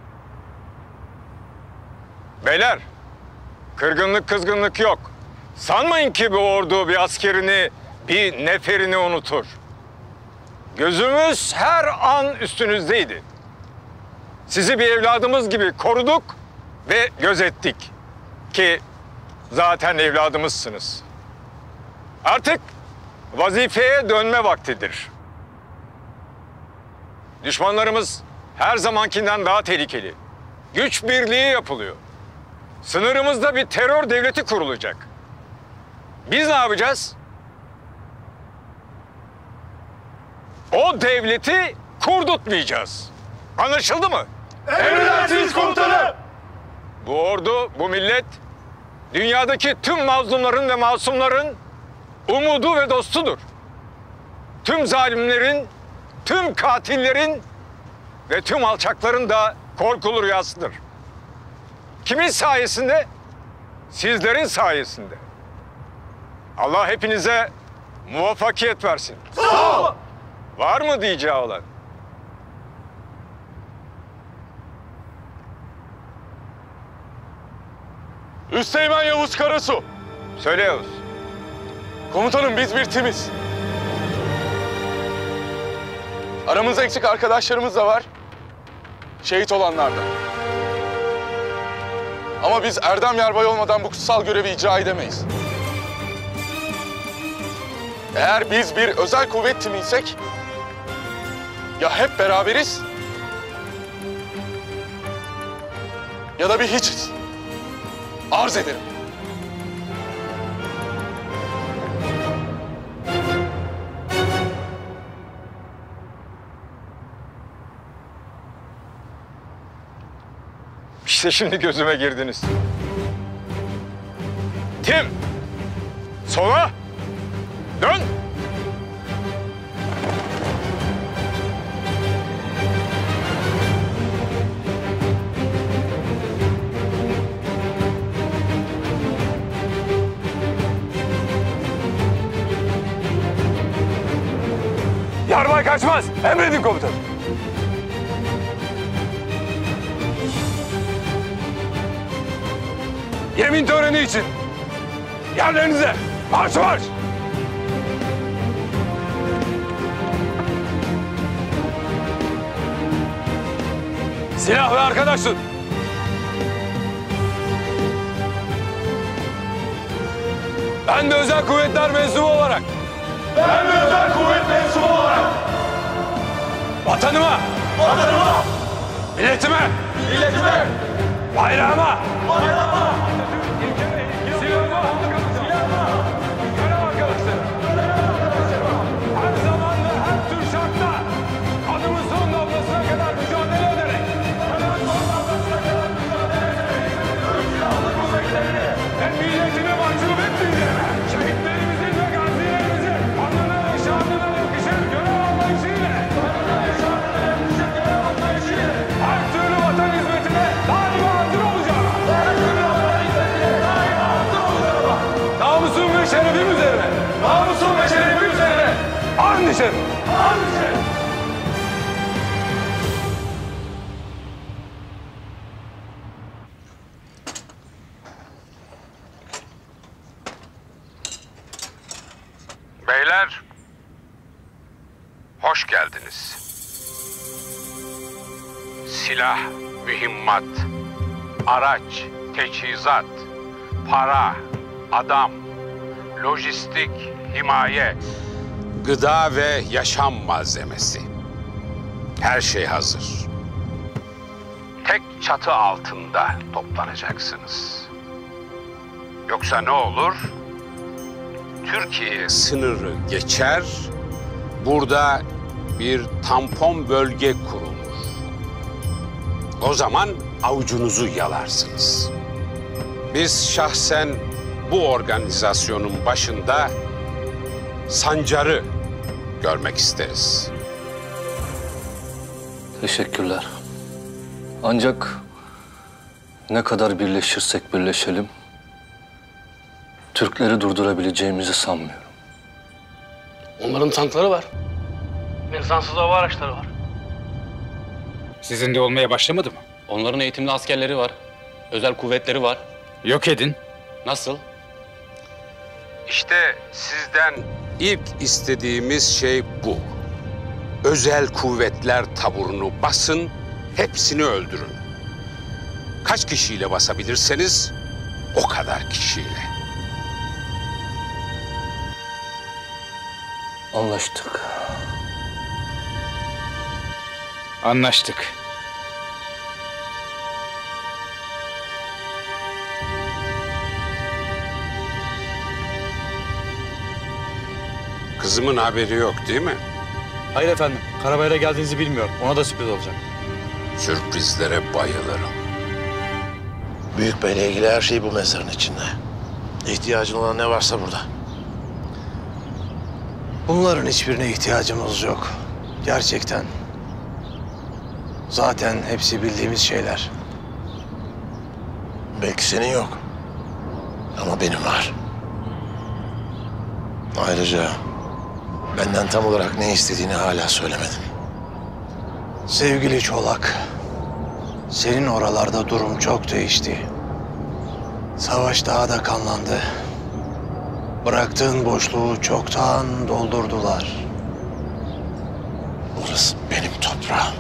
Beyler, kırgınlık kızgınlık yok. Sanmayın ki bu ordu bir askerini, bir neferini unutur. Gözümüz her an üstünüzdeydi. Sizi bir evladımız gibi koruduk ve gözettik. Ki zaten evladımızsınız. Artık vazifeye dönme vaktidir. Düşmanlarımız her zamankinden daha tehlikeli. Güç birliği yapılıyor. Sınırımızda bir terör devleti kurulacak. Biz ne yapacağız? O devleti kurdurtmayacağız. Anlaşıldı mı? Emredersiniz komutanım. Bu ordu, bu millet dünyadaki tüm mazlumların ve masumların umudu ve dostudur. Tüm zalimlerin, tüm katillerin ve tüm alçakların da korkulu rüyasıdır. Kimin sayesinde? Sizlerin sayesinde. Allah hepinize muvaffakiyet versin. Sağ ol. Var mı diyeceği olan? Üsteğmen Yavuz Karasu. Söyle Yavuz. Komutanım biz bir timiz. Aramızda eksik arkadaşlarımız da var. Şehit olanlar da. Ama biz erdem yarbay olmadan bu kutsal görevi icra edemeyiz. Eğer biz bir özel kuvvet timiysek ya hep beraberiz ya da bir hiçiz. Arz ederim. İşte şimdi gözüme girdiniz. Yetim. Sola. Dön. Yarbay kaçmaz. Emredin komutanım. Yemin töreni için. Yerlerinize. Marş marş. Silah ve arkadaşsın. Ben de özel kuvvetler mensubu olarak. Ben de özel kuvvet mensubu olarak. Vatanıma. Vatanıma. Milletime. Milletime. Bayrağıma. Bayrağıma. Silahıma. Silahıma. Görev arkadaşlarım. Her zaman ve her tür şartta kanımın son damlasına kadar mücadele ederek kanımın son damlasına kadar mücadele ederek silahlı kuvvetlerini ve milletime mahcup etmeyeceğime şehitlerimizin ve gazilerimizin anına ve şanına yakışır görev anlayışıyla her türlü vatan hizmetine daima hazır olacağım. Her türlü vatan hizmetine daima hazır olacağım. Namusum ve şerefim üzerine. Namusum ve şerefim üzerine. And içerim. And içerim. Beyler, hoş geldiniz. Silah, mühimmat, araç, teçhizat, para, adam, lojistik, himaye, gıda ve yaşam malzemesi. Her şey hazır. Tek çatı altında toplanacaksınız. Yoksa ne olur? Türkiye sınırı geçer, burada bir tampon bölge kurulur. O zaman avucunuzu yalarsınız. Biz şahsen bu organizasyonun başında Sancar'ı görmek isteriz. Teşekkürler. Ancak ne kadar birleşirsek birleşelim, Türkleri durdurabileceğimizi sanmıyorum. Onların tankları var. İnsansız hava araçları var. Sizin de olmaya başlamadı mı? Onların eğitimli askerleri var. Özel kuvvetleri var. Yok edin. Nasıl? İşte sizden ilk istediğimiz şey bu. Özel kuvvetler taburunu basın, hepsini öldürün. Kaç kişiyle basabilirseniz o kadar kişiyle. Anlaştık. Anlaştık. Kızımın haberi yok değil mi? Hayır efendim. Karabayır'a geldiğinizi bilmiyorum. Ona da sürpriz olacak. Sürprizlere bayılırım. Büyük Bey'le ilgili her şey bu mezarın içinde. İhtiyacın olan ne varsa burada. Bunların hiçbirine ihtiyacımız yok. Gerçekten. Zaten hepsi bildiğimiz şeyler. Belki senin yok. Ama benim var. Ayrıca benden tam olarak ne istediğini hala söylemedin. Sevgili Çolak, senin oralarda durum çok değişti. Savaş daha da kanlandı. Bıraktığın boşluğu çoktan doldurdular. Orası benim toprağım.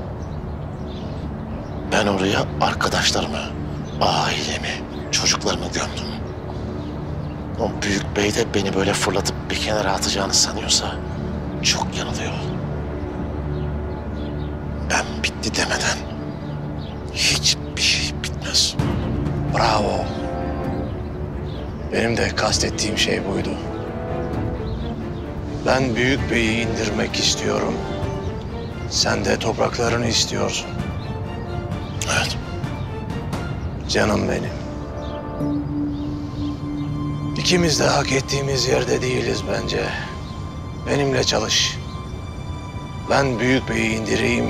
Ben oraya arkadaşlarımı, ailemi, çocuklarımı gömdüm. O büyük bey de beni böyle fırlatıp bir kenara atacağını sanıyorsa çok yanılıyor. Ben bitti demeden hiçbir şey bitmez. Bravo. Benim de kastettiğim şey buydu. Ben Büyük Bey'i indirmek istiyorum. Sen de topraklarını istiyorsun. Evet. Canım benim. İkimiz de hak ettiğimiz yerde değiliz bence. Benimle çalış. Ben Büyük Bey'i indireyim.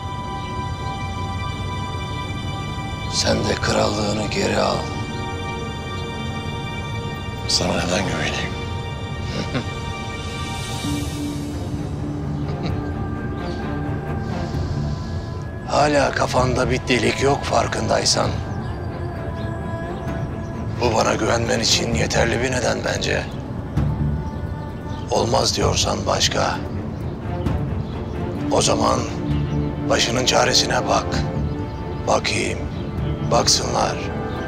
Sen de krallığını geri al. Sana neden güveneyim? Hala kafanda bir delik yok farkındaysan. Bu bana güvenmen için yeterli bir neden bence. Olmaz diyorsan başka. O zaman başının çaresine bak. Bakayım. Baksınlar.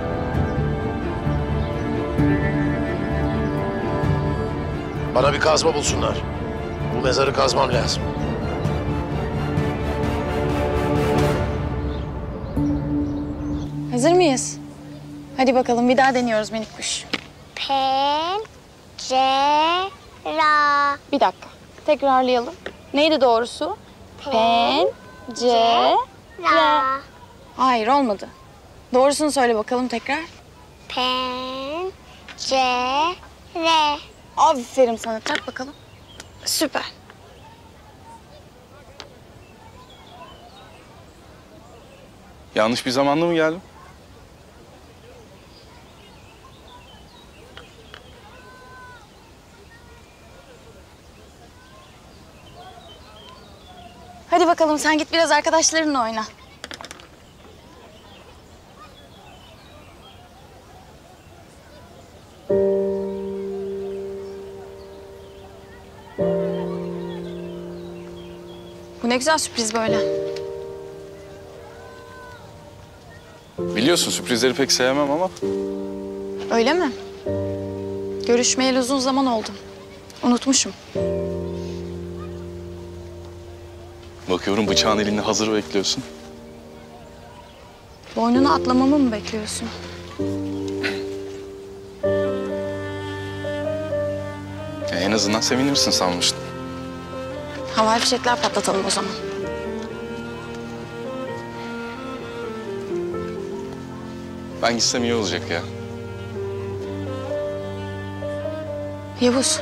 Bana bir kazma bulsunlar. Bu mezarı kazmam lazım. Hazır mıyız? Hadi bakalım bir daha deniyoruz minik kuş. Pencera. Bir dakika. Tekrarlayalım. Neydi doğrusu? Pencere. Hayır olmadı. Doğrusunu söyle bakalım tekrar. Pencere. Aferin sana. Tak bakalım. Süper. Yanlış bir zamanda mı geldim? Hadi bakalım sen git biraz arkadaşlarınla oyna. Bu ne güzel sürpriz böyle. Biliyorsun sürprizleri pek sevmem ama. Öyle mi? Görüşmeyeli uzun zaman oldu. Unutmuşum. Bakıyorum bıçağın elinde hazır bekliyorsun. Boynunu atlamamı mı bekliyorsun? Ya en azından sevinirsin sanmıştım. Havai fişekler patlatalım o zaman. Ben gitsem iyi olacak ya. Yavuz.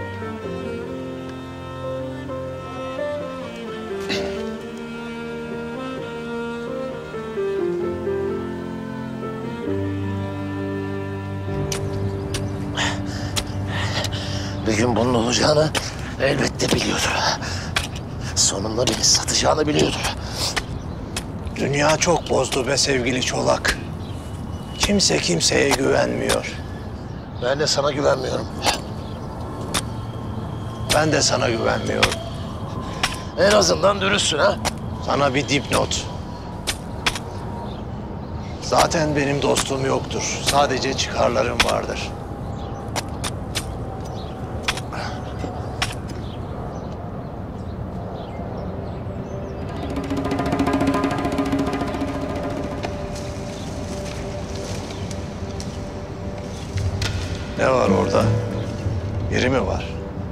Bir gün bunun olacağını elbette biliyordu. Sonunda beni satacağını biliyordu. Dünya çok bozdu be sevgili Çolak. Kimse kimseye güvenmiyor. Ben de sana güvenmiyorum. Ben de sana güvenmiyorum. En azından dürüstsün ha. Sana bir dipnot. Zaten benim dostum yoktur. Sadece çıkarlarım vardır. Ne var orada? Biri mi var?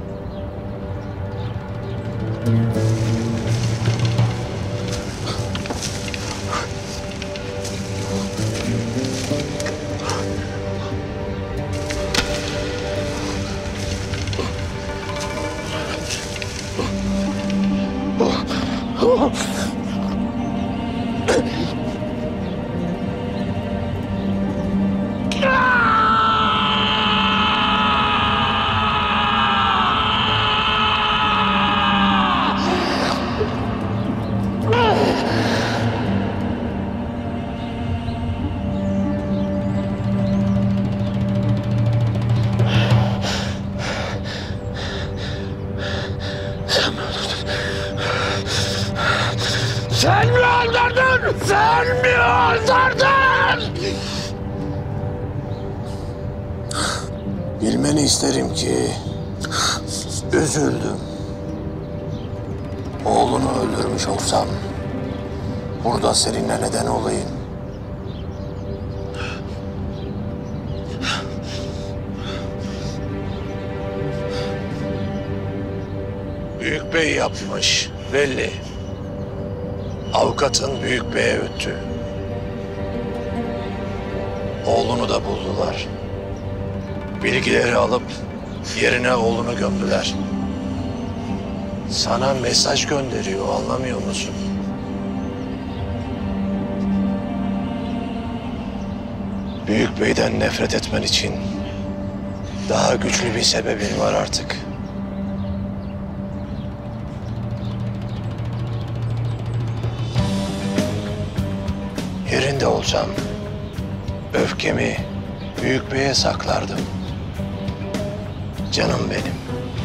Sen mi öldürdün? Sen mi öldürdün? Bilmeni isterim ki üzüldüm. Oğlunu öldürmüş olsam burada seninle neden olayım? Büyük Bey yapmış belli. Avukatın Büyük Bey'e öttü. Oğlunu da buldular. Bilgileri alıp yerine oğlunu gömdüler. Sana mesaj gönderiyor, anlamıyor musun? Büyük Bey'den nefret etmen için daha güçlü bir sebebin var artık. Yerinde olsam öfkemi Büyük Bey'e saklardım. Canım benim.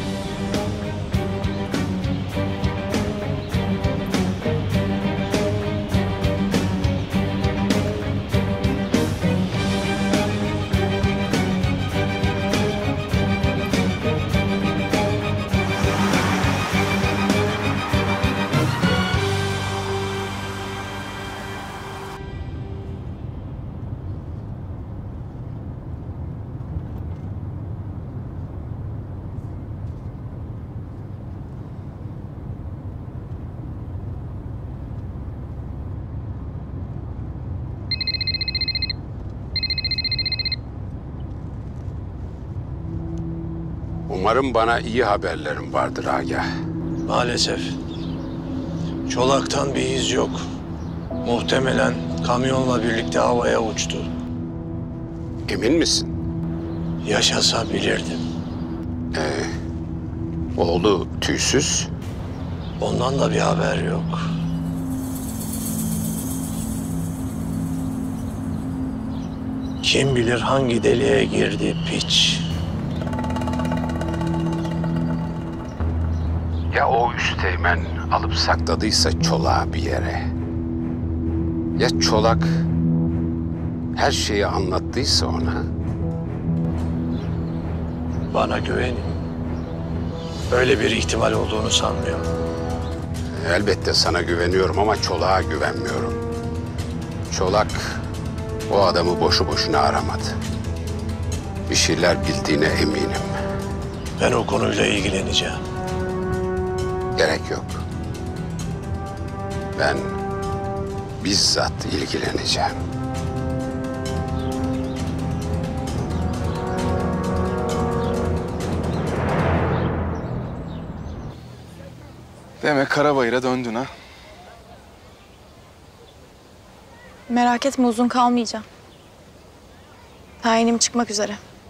Umarım bana iyi haberlerin vardır Agah. Maalesef. Çolak'tan bir iz yok. Muhtemelen kamyonla birlikte havaya uçtu. Emin misin? Yaşasa bilirdim. Ee, oğlu tüysüz. Ondan da bir haber yok. Kim bilir hangi deliğe girdi piç. Ya o üsteğmen alıp sakladıysa Çolak'ı bir yere. Ya Çolak her şeyi anlattıysa ona. Bana güvenin. Öyle bir ihtimal olduğunu sanmıyorum. Elbette sana güveniyorum ama Çolak'a güvenmiyorum. Çolak o adamı boşu boşuna aramadı. Bir şeyler bildiğine eminim. Ben o konuyla ilgileneceğim. Gerek yok. Ben bizzat ilgileneceğim. Demek Karabayır'a döndün ha? Merak etme, uzun kalmayacağım. Tayinim çıkmak üzere.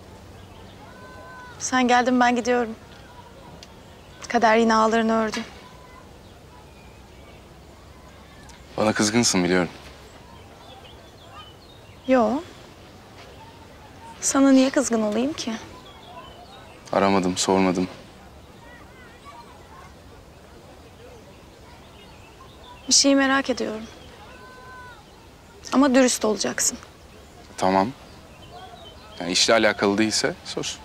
Sen geldin, ben gidiyorum. Kader yine ağlarını ördü. Bana kızgınsın biliyorum. Yo. Sana niye kızgın olayım ki? Aramadım, sormadım. Bir şeyi merak ediyorum. Ama dürüst olacaksın. Tamam. Yani işle alakalı değilse sor.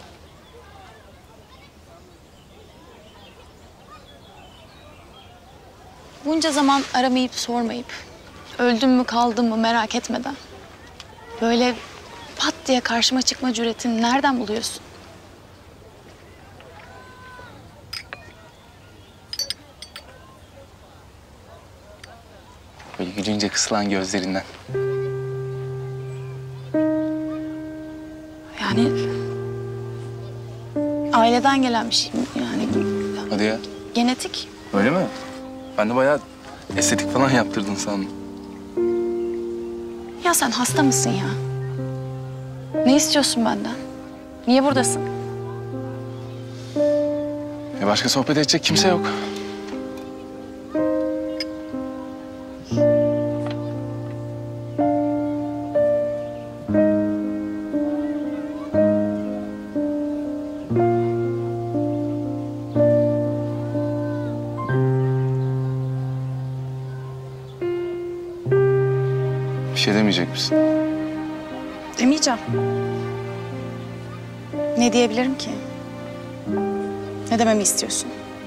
Bunca zaman aramayıp sormayıp, öldüm mü kaldım mı merak etmeden, böyle pat diye karşıma çıkma cüretini nereden buluyorsun? Böyle gülünce kısılan gözlerinden. Yani aileden gelen bir şey mi? Yani Hadi ya. genetik. Öyle mi? Ben de bayağı estetik falan yaptırdın sandım. Ya sen hasta mısın ya? Ne istiyorsun benden? Niye buradasın? Ya başka sohbet edecek kimse yok. Bir şey demeyecek misin? Demeyeceğim. Ne diyebilirim ki? Ne dememi istiyorsun?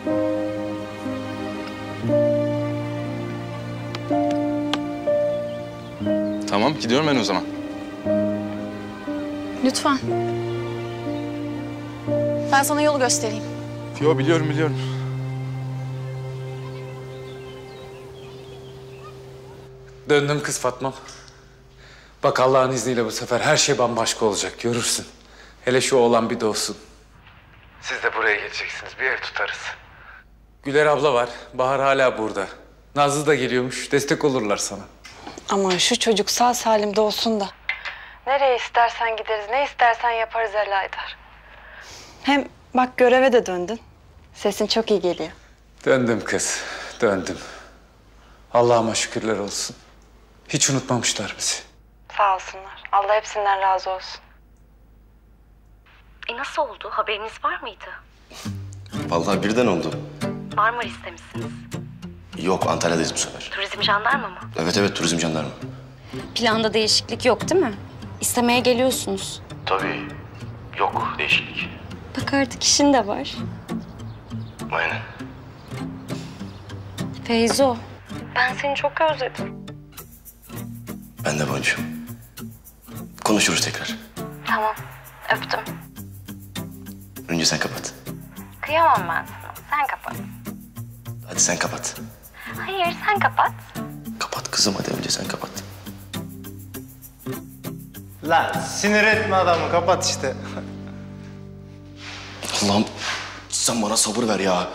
Tamam, gidiyorum ben o zaman. Lütfen. Ben sana yolu göstereyim. Yo, biliyorum biliyorum. Döndüm kız Fatma'm. Bak Allah'ın izniyle bu sefer her şey bambaşka olacak, görürsün. Hele şu oğlan bir doğsun. Siz de buraya geleceksiniz. Bir ev tutarız. Güler abla var. Bahar hala burada. Nazlı da geliyormuş. Destek olurlar sana. Aman şu çocuk sağ salim doğsun da. Nereye istersen gideriz, ne istersen yaparız El Aydar. Hem bak göreve de döndün. Sesin çok iyi geliyor. Döndüm kız. Döndüm. Allah'ıma şükürler olsun. Hiç unutmamışlar bizi. Sağ olsunlar. Allah hepsinden razı olsun. E nasıl oldu? Haberiniz var mıydı? Vallahi birden oldu. Marmaris'te misiniz? Yok, Antalya'dayız bu sefer. Turizm jandarma mı? Evet evet, turizm jandarma. Planda değişiklik yok değil mi? İstemeye geliyorsunuz. Tabii. Yok değişiklik. Bak artık işin de var. Aynen. Feyzo. Ben seni çok özledim. Ben de Boncuğum. Konuşuruz tekrar. Tamam. Öptüm. Önce sen kapat. Kıyamam ben sana. Sen kapat. Hadi sen kapat. Hayır sen kapat. Kapat kızım, hadi önce sen kapat. Lan sinir etme adamı, kapat işte. Allah'ım sen bana sabır ver ya.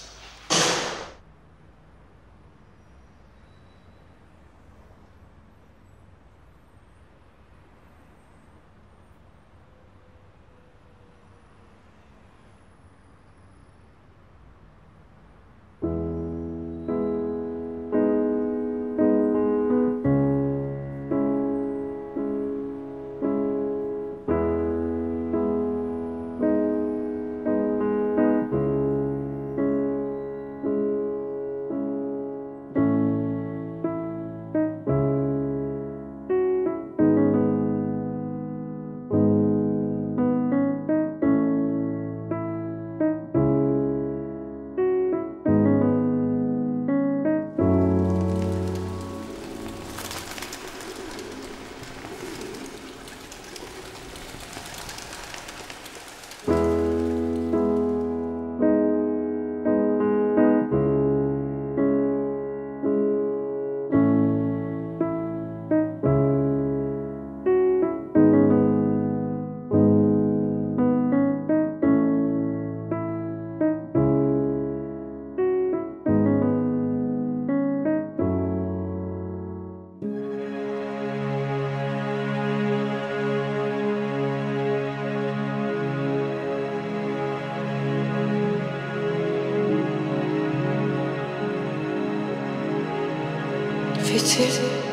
Fethi.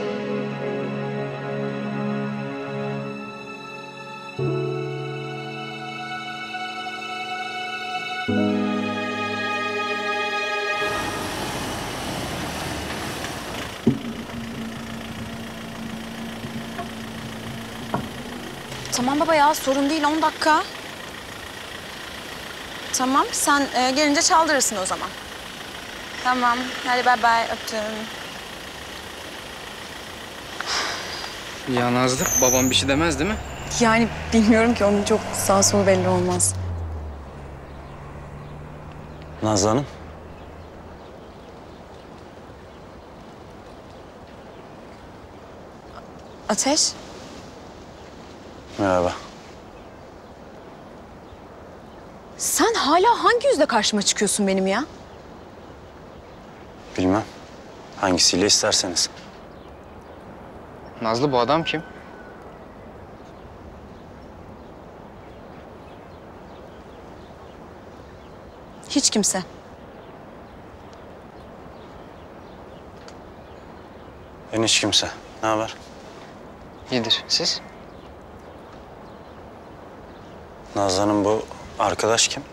Tamam baba ya, sorun değil, on dakika. Tamam, sen e, gelince çaldırırsın o zaman. Tamam, hadi bay bay, öptüm. Ya Nazlı, babam bir şey demez değil mi? Yani bilmiyorum ki, onun çok sağ solu belli olmaz. Nazlı Hanım. Ateş. Merhaba. Sen hala hangi yüzle karşıma çıkıyorsun benim ya? Bilmem. Hangisiyle isterseniz. Nazlı, bu adam kim? Hiç kimse. Ben hiç kimse. Ne haber? İyidir. Siz? Nazlı Hanım, bu arkadaş kim?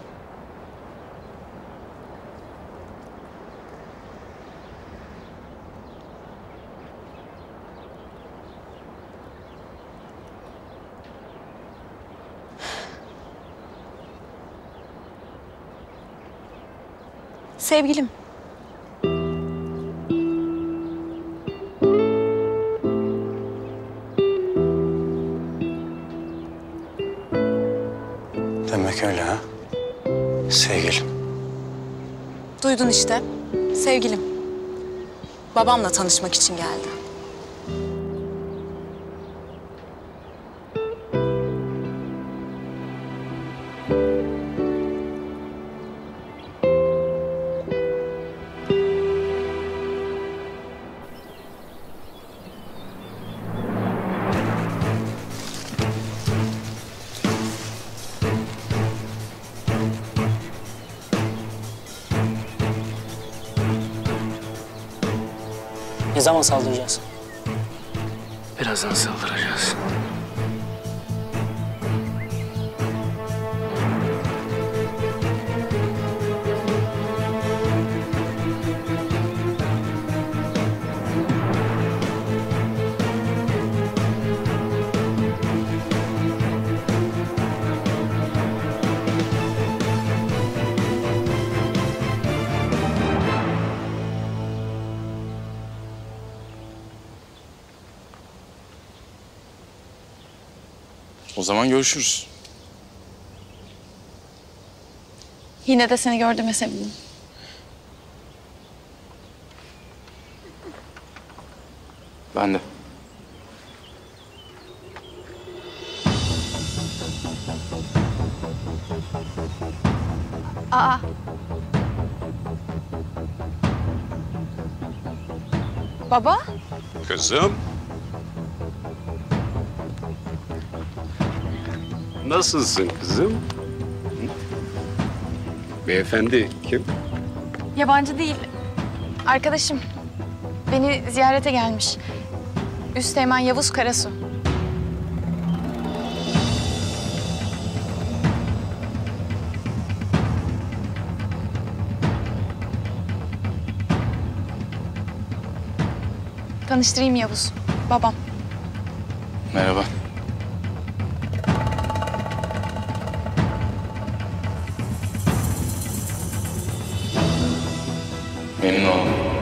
Sevgilim. Demek öyle ha? Sevgilim. Duydun işte. Sevgilim. Babamla tanışmak için geldi. Ne zaman saldıracağız? Birazdan saldıracağız. O zaman görüşürüz. Yine de seni gördüğüme sevindim. Ben de. Aa. Baba? Kızım. Nasılsın kızım? Hı? Beyefendi kim? Yabancı değil. Arkadaşım. Beni ziyarete gelmiş. Üsteğmen Yavuz Karasu. Tanıştırayım Yavuz. Babam. Merhaba. Memnun oldum.